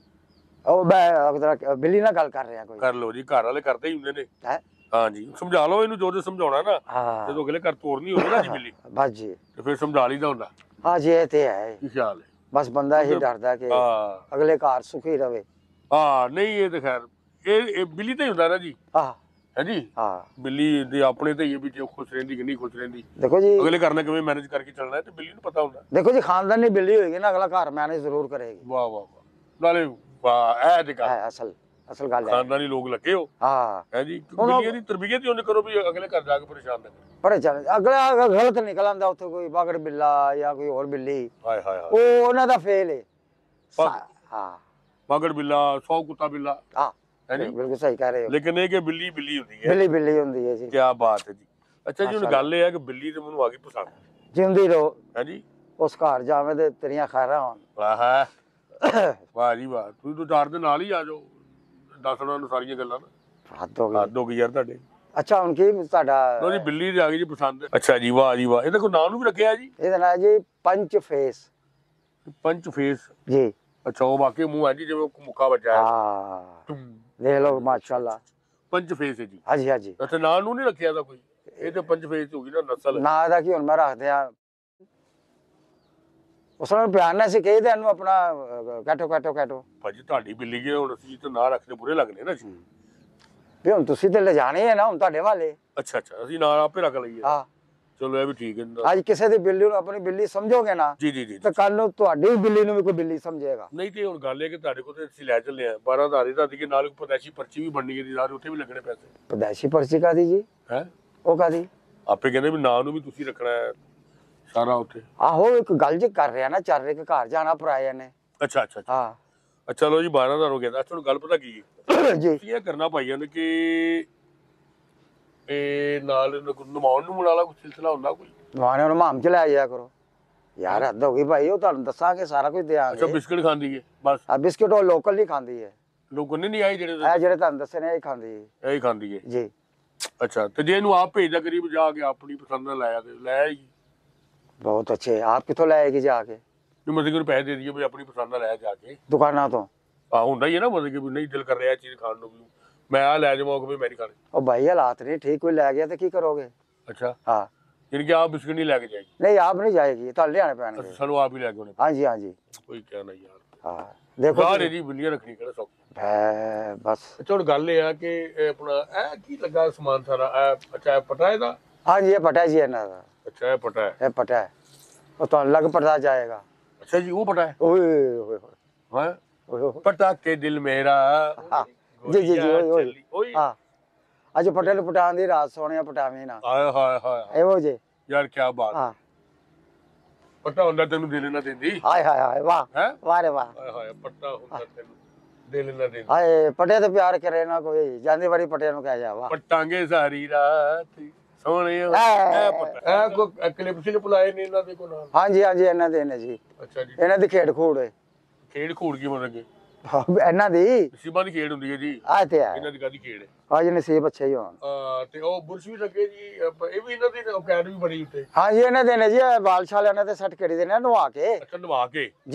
ਉਹ ਮੈਂ ਅਗਰ ਬਿੱਲੀ ਨਾਲ ਗੱਲ ਕਰ ਰਿਹਾ ਕੋਈ ਕਰ ਲਓ ਜੀ ਘਰ ਵਾਲੇ ਕਰਦੇ ਹੀ ਹੁੰਦੇ ਨੇ ਹੈ। ਹਾਂ ਜੀ ਸਮਝਾ ਲਓ ਇਹਨੂੰ ਜੋ ਜੋ ਸਮਝਾਉਣਾ ਨਾ ਹਾਂ ਜਦੋਂ ਅਗਲੇ ਘਰ ਤੋਰਨੀ ਹੋਵੇ ਨਾ ਜੀ ਬਿੱਲੀ ਬਸ ਜੀ, ਤੇ ਫਿਰ ਸਮਝਾ ਲਈਦਾ ਹੁੰਦਾ ਹਾਂ ਜੀ ਇਹ ਤੇ ਹੈ। ਕੀ ਖਿਆਲ ਹੈ ਬਸ ਬੰਦਾ ਹੀ ਡਰਦਾ ਕਿ ਹਾਂ ਅਗਲੇ ਘਰ ਸੁਖੀ ਰਵੇ। ਹਾਂ ਨਹੀਂ ਇਹ ਤਾਂ ਖੈਰ ਇਹ ਇਹ ਬਿੱਲੀ ਤੇ ਹੀ ਹੁੰਦਾ ਨਾ ਜੀ ਹਾਂ ਹੈ ਜੀ ਹਾਂ ਬਿੱਲੀ ਦੇ ਆਪਣੇ ਤੇ ਹੀ ਹੈ ਵੀ ਜੇ ਖੁਸ਼ ਰਹਿੰਦੀ ਕਿ ਨਹੀਂ ਖੁਸ਼ ਰਹਿੰਦੀ ਦੇਖੋ ਜੀ, ਅਗਲੇ ਘਰ ਨਾਲ ਕਿਵੇਂ ਮੈਨੇਜ ਕਰਕੇ ਚੱਲਣਾ ਹੈ ਤੇ ਬਿੱਲੀ ਨੂੰ ਪਤਾ ਹੁੰਦਾ ਦੇਖੋ ਜੀ ਖਾਨਦਾਨੀ ਬਿੱਲੀ ਹੋਏਗੀ ਨਾ ਅਗਲਾ ਘਰ ਮੈਨੇਜ ਜ਼ਰੂਰ ਕਰੇਗੀ। ਵਾਹ ਵਾਹ ਵਾਹ ਨਾਲੇ ਵਾਹ ਇਹ ਤੇ ਗੱਲ ਹੈ ਅਸਲ ਅਸਲ ਗੱਲ ਹੈ। ਖਾਨਦਾਨੀ ਲੋਕ ਲੱਗੇ ਹੋ ਹਾਂ ਹੈ ਜੀ ਬਿੱਲੀਆਂ ਦੀ ਤਰਬੀਅਤ ਹੀ ਉਹਨੇ ਕਰੋ ਵੀ ਅਗਲੇ ਘਰ ਜਾ ਕੇ ਪਰੇਸ਼ਾਨ ਨਾ ਕਰੇ ਪਰ ਚੱਲ ਅਗਲਾ ਅਗਰ ਗਲਤ ਨਿਕਲ ਆਂਦਾ ਉੱਥੇ ਕੋਈ ਬਾਗੜ ਬਿੱਲਾ ਜਾਂ ਕੋਈ ਹੋਰ ਬਿੱਲੀ, ਹਾਏ ਹਾਏ ਹਾਏ ਉਹ ਉਹਨਾਂ ਦਾ ਫੇਲ ਹੈ। ਪੱਗ- ਹਾਂ ਮਗਰ ਬਿੱਲਾ ਸੌ ਕੁੱਤਾ ਬਿੱਲਾ ਹਾਂ ਹੈ ਜੀ ਬਿਲਕੁਲ ਸਹੀ ਕਹਿ ਰਹੇ ਹੋ। ਲੇਕਿਨ ਇਹ ਕਿ ਬਿੱਲੀ ਬਿੱਲੀ ਹੁੰਦੀ ਹੈ ਬਿੱਲੀ ਬਿੱਲੀ ਹੁੰਦੀ ਹੈ ਜੀ। ਕੀ ਬਾਤ ਹੈ ਜੀ ਅੱਛਾ ਜੀ ਹੁਣ ਗੱਲ ਇਹ ਹੈ ਕਿ ਬਿੱਲੀ ਤੇ ਮੈਨੂੰ ਆ ਗਈ ਪਸੰਦ ਜਿਉਂਦੀ ਰਹੋ, ਹੈ ਜੀ ਉਸ ਘਰ ਜਾਵੇਂ ਤੇ ਤੇਰੀਆਂ ਖੈਰਾਂ ਹੋਣ। ਵਾਹ ਵਾਹ ਜੀ ਵਾਹ ਤੁਸੀਂ ਤਾਂ ਚਾਰ ਦੇ ਨਾਲ ਹੀ ਆ ਜਾਓ ਦੱਸਣਾ ਨੂੰ ਸਾਰੀਆਂ ਗੱਲਾਂ ਨਾ ਹੱਦ ਹੋ ਗਈ। ਹੱਦ ਹੋ ਗਈ ਯਾਰ ਤੁਹਾਡੇ ਅੱਛਾ ਹੁਣ ਕੀ ਤੁਹਾਡਾ ਲੋ ਜੀ ਬਿੱਲੀ ਤੇ ਆ ਗਈ ਜੀ ਪਸੰਦ ਅੱਛਾ ਜੀ ਵਾਹ ਜੀ ਵਾਹ ਇਹਦਾ ਕੋਈ ਨਾਮ ਨੂੰ ਵੀ ਰੱਖਿਆ ਜੀ ਇਹਦਾ ਨਾਂ ਜੀ ਪੰਚ ਫੇਸ ਪੰਚ ਫੇਸ ਜੀ। ਅੱਛਾ ਉਹ ਬਾਕੀ ਮੂੰਹ ਹੈ ਜੀ ਜਿਵੇਂ ਮੁੱਕਾ ਵੱਜਾ ਹੈ ਹਾਂ ਦੇਖ ਲਓ ਮਾਸ਼ਾਅੱਲਾ। ਪੰਚ ਫੇਸ ਹੈ ਜੀ ਹਾਂਜੀ ਹਾਂਜੀ ਅੱਛਾ ਨਾਮ ਨੂੰ ਨਹੀਂ ਰੱਖਿਆ ਦਾ ਕੋਈ ਇਹ ਤੇ ਪੰਚ ਫੇਸ ਹੋ ਗਈ ਨਾ ਨਸਲ ਨਾਂ ਦਾ ਕੀ ਹੁਣ ਮੈਂ ਰੱਖਦੇ ਆ ਉਸ ਨੂੰ ਪਿਆਰ ਨਾਲ ਅਸੀਂ ਕਹੀਦਾ ਇਹਨੂੰ ਆਪਣਾ ਅਹ, ਕੈਟੋ ਕੈਟੋ ਕੈਟੋ ਭਾਜੀ ਤੁਹਾਡੀ ਬਿੱਲੀ ਕੇ ਹੁਣ ਅਸੀਂ ਤਾਂ ਨਾਂ ਰੱਖਦੇ ਬੁਰੇ ਲੱਗਦੇ ਨਾ ਜੀ ਵੀ ਹੁਣ ਤੁਸੀਂ ਤੇ ਲਿਜਾਣੇ ਹੈ ਨਾ ਹੁਣ ਤੁਹਾਡੇ ਵਾਲੇ। ਅੱਛਾ ਅੱਛਾ ਅਸੀਂ ਨਾਂ ਆਪੇ ਰੱਖ ਲਈਏ ਹਾਂ ਚਲੋ ਇਹ ਵੀ ਠੀਕ ਹੈ ਅੱਜ ਕਿਸੇ ਦੀ ਬਿੱਲੀ ਨੂੰ ਆਪਣੀ ਬਿੱਲੀ ਸਮਝੋਗੇ ਨਾ ਜੀ ਜੀ ਜੀ ਤੇ ਕੱਲ ਨੂੰ ਤੁਹਾਡੀ ਬਿੱਲੀ ਨੂੰ ਵੀ ਕੋਈ ਬਿੱਲੀ ਸਮਝੇਗਾ। ਨਹੀਂ ਤੇ ਹੁਣ ਗੱਲ ਇਹ ਕਿ ਤੁਹਾਡੇ ਕੋਲ ਤੇ ਅਸੀਂ ਲੈ ਚੱਲੇ ਆ ਬਾਰਾਂ ਹਜ਼ਾਰ ਦਾ ਦੀ ਨਾਲ ਪਤਾਸ਼ੀ ਪਰਚੀ ਵੀ ਬਣਨੀ ਹੈ ਦੀ ਨਾਲ ਉੱਥੇ ਵੀ ਲੱਗਣੇ ਪੈਸੇ ਪਦਾਇਸ਼ੀ ਪਰਚੀ ਕਾਦੀ ਜੀ, ਹੈ ਉਹ ਕਾਦੀ? ਆਪੇ ਕਹਿੰਦੇ ਵੀ ਨਾਂ ਨੂੰ ਵੀ ਤੁਸੀਂ ਰੱਖਣਾ ਹੈ ਸਾਰਾ ਉੱਥੇ ਆਹੋ ਇੱਕ ਗੱਲ ਜੀ ਕਰ ਰਿਹਾ ਨਾ ਚੱਲ ਰਿਹਾ ਕਿ ਘਰ ਜਾਣਾ ਪਰਾਇਆ ਨੇ। ਅੱਛਾ ਅੱਛਾ ਅੱਛਾ ਹਾਂ ਅੱਛਾ ਚਲੋ ਜੀ ਬਾਰਾਂ ਹਜ਼ਾਰ ਹੋ ਗਿਆ ਤਾਂ ਤੁਹਾਨੂੰ ਗੱਲ ਪਤਾ ਕੀ ਹੈ ਜੀ ਤੁਸੀਂ ਇਹ ਕਰਨਾ ਭਾਈਆਂ ਨੇ ਕਿ ਇਹ ਨਾਲ ਨਮਾਉਣ ਨੂੰ ਵਾਲਾ ਕੋਈ ਸਿਲਸਿਲਾ ਹੁੰਦਾ ਕੋਈ ਨਵਾਣੇ ਨੂੰ ਮਾਮ ਚ ਲੈ ਜਾਇਆ ਕਰੋ ਯਾਰ, ਹੱਦ ਹੋ ਗਈ ਭਾਈ। ਉਹ ਤੁਹਾਨੂੰ ਦੱਸਾਂਗੇ ਸਾਰਾ ਕੁਝ ਅੱਛਾ ਦਿਆਂਗੇ। ਬਿਸਕੁਟ ਖਾਂਦੀ ਹੈ ਬਸ ਆ ਬਿਸਕਿਟ ਉਹ ਲੋਕਲ ਨਹੀਂ ਖਾਂਦੀ ਹੈ, ਲੋਕਾਂ ਨੇ ਨਹੀਂ ਆਏ ਜਿਹੜੇ ਇਹ ਜਿਹੜੇ ਤੁਹਾਨੂੰ ਦੱਸੇ ਨੇ ਇਹ ਖਾਂਦੀ ਹੈ ਇਹ ਹੀ ਖਾਂਦੀ ਹੈ ਜੀ। ਅੱਛਾ ਤੇ ਜੇ ਇਹਨੂੰ ਆਪ ਭੇਜਦਾ ਕਰੀਬ ਜਾ ਕੇ ਆਪਣੀ ਪਸੰਦ ਨਾਲ ਲਾਇਆ ਤੇ ਲੈ ਆਏਗੀ ਬਹੁਤ ਅੱਛੇ। ਆਪ ਕਿੱਥੋਂ ਲਾਏਗੀ ਜਾ ਕੇ? ਵੀ ਮਤਲਬ ਕਿ ਉਹਨੂੰ ਪੈਸੇ ਦੇ ਦਈਏ ਵੀ ਆਪਣੀ ਪਸੰਦ ਨਾਲ ਲੈ ਜਾ ਕੇ ਦੁਕਾਨਾਂ ਤੋਂ। ਆ ਹੁੰਦਾ ਹੀ ਹੈ ਨਾ ਮਤਲਬ ਕਿ ਵੀ ਨਹੀਂ ਦਿਲ ਕਰ ਰਿਹਾ ਚੀਜ਼ ਖਾਣ ਨੂੰ ਵੀ ਮੈਂ ਆ ਲੈ ਜਾਵਾਂ ਕਿ ਵੀ ਮੈਂ ਨਹੀਂ ਖਾਣੀ ਉਹ ਭਾਈ ਹਾਲਾਤ ਨਹੀਂ ਠੀਕ, ਕੋਈ ਲੈ ਗਿਆ ਤੇ ਕੀ ਕਰੋਗੇ? ਅੱਛਾ ਹਾਂ ਯਾਨੀ ਕਿ ਆਪ ਬਿਸਕੁਟ ਨਹੀਂ ਲੈ ਕੇ ਜਾਏਗੀ ਨਹੀਂ ਆਪ ਨਹੀਂ ਜਾਏਗੀ, ਤੁਹਾਨੂੰ ਲਿਆਣੇ ਪੈਣਗੇ। ਸਾਨੂੰ ਆਪ ਹੀ ਲੈ ਕੇ ਆਉਣੇ ਹਾਂਜੀ ਹਾਂਜੀ ਕੋਈ ਕਹਿਣਾ ਯਾਰ ਹਾਂ ਦੇਖੋ ਸਾਰੇ ਜੀ ਬਿੱਲੀਆਂ ਰੱਖਣੀ ਕਿਹੜਾ ਸੌਖੀ ਹੈ ਬਸ। ਅੱਛਾ ਹੁਣ ਗੱਲ ਇਹ ਆ ਕਿ ਇਹ ਆਪਣਾ ਇਹ ਕੀ ਲੱਗਾ ਸਮਾਨ ਸਾਰਾ ਇਹ ਅੱਛਾ ਇਹ ਪਟਾ ਇਹਦਾ ਹਾਂਜੀ ਇਹ ਪਟਾ ਜੀ ਇਹਨਾਂ ਦਾ, ਅੱਛਾ ਇਹ ਪਟਾ ਹੈ ਇਹ ਪਟਾ ਹੈ। ਉਹ ਤੁਹਾਨੂੰ ਲੱਗ ਪਤਾ ਜਾਏਗਾ। ਅੱਛਾ ਜੀ ਉਹ ਪਟਾ ਹੈ ਓਏ ਹੋਏ ਹੋਏ ਹਾਂ ਓਏ ਹੋਏ। ਪਟਾ ਕੇ ਦਿਲ ਮੇਰਾ ਹਾਂ ਜੀ ਜੀ ਜੀ ਓਏ ਓਏ ਓਏ ਹਾਂ ਅੱਜ ਪਟੇ ਨੂੰ ਪਟਾਉਣ ਦੀ ਰਾਤ ਸੋਹਣਿਆ ਪਟਾਵੇਂ ਨਾ ਹਾਏ ਹਾਏ ਹਾਏ ਇਹੋ ਜੇ। ਯਾਰ ਕੀ ਬਾਤ ਹਾਂ ਪਟਾ ਹੁੰਦਾ ਤੈਨੂੰ ਦਿਲ ਨਾ ਦਿੰਦੀ ਹਾਏ ਹਾਏ ਹਾਏ ਵਾਹ ਹੈ ਵਾਹ ਰੇ ਵਾਹ। ਹਾਏ ਹਾਏ ਪਟਾ ਹੁੰਦਾ ਤੈਨੂੰ ਦਿਲ ਨਾ ਦਿੰਦੀ ਹਾਏ ਪਟੇ ਤੇ ਪਿਆਰ ਕਰੇ ਨਾ ਕੋਈ, ਜਾਂਦੀ ਵਾਰੀ ਪਟੇ ਨੂੰ ਕਹਿ ਜਾ ਵਾਹ। ਪਟਾਂਗੇ ਸਾਰੀ ਰਾਤ ਸੋਹਣੇ ਇਹ ਪਟਾ ਇਹ ਕੋ ਕਲਿੱਪ ਸੀ ਪੁਲਾਏ ਨੇ ਇਹਨਾਂ ਦੇ ਕੋ ਨਾਲ ਹਾਂਜੀ ਹਾਂਜੀ ਇਹਨਾਂ ਦੇ ਨੇ ਜੀ, ਅੱਛਾ ਜੀ ਇਹਨਾਂ ਦੀ ਖੇਡ ਖੂੜ ਹੈ। ਖੇਡ ਖੂੜ ਕੀ ਮਤਲਬ ਕਿ ਹਾਂ, ਇਹਨਾਂ ਦੀ ਨਸੀਬਾਂ ਦੀ ਖੇਡ ਹੁੰਦੀ ਹੈ ਜੀ ਆ ਤੇ ਹੈ। ਇਹਨਾਂ ਦੀ ਕਾਦੀ ਖੇਡ ਹੈ ਅੱਜ ਨਸੀਬ ਅੱਛੇ ਹੀ ਹੋਣ। ਆ ਤੇ ਉਹ ਬੁਰਸ਼ ਵੀ ਲੱਗੇ ਜੀ ਅਪ- ਇਹ ਵੀ ਇਹਨਾਂ ਦੀ ਅਕੈਡਮੀ ਬਣੀ ਉੱਤੇ ਹਾਂਜੀ ਇਹਨਾਂ ਦੇ ਨੇ ਜੀ, ਇਹ ਬਾਲ ਛਾਲ ਇਹਨਾਂ ਤੇ ਸੱਟ ਕਰੀ ਦੇ ਨੇ ਨਵਾ ਕੇ ਅੱਛਾ ਨਵਾ ਕੇ ਜੀ। ਹਾਂ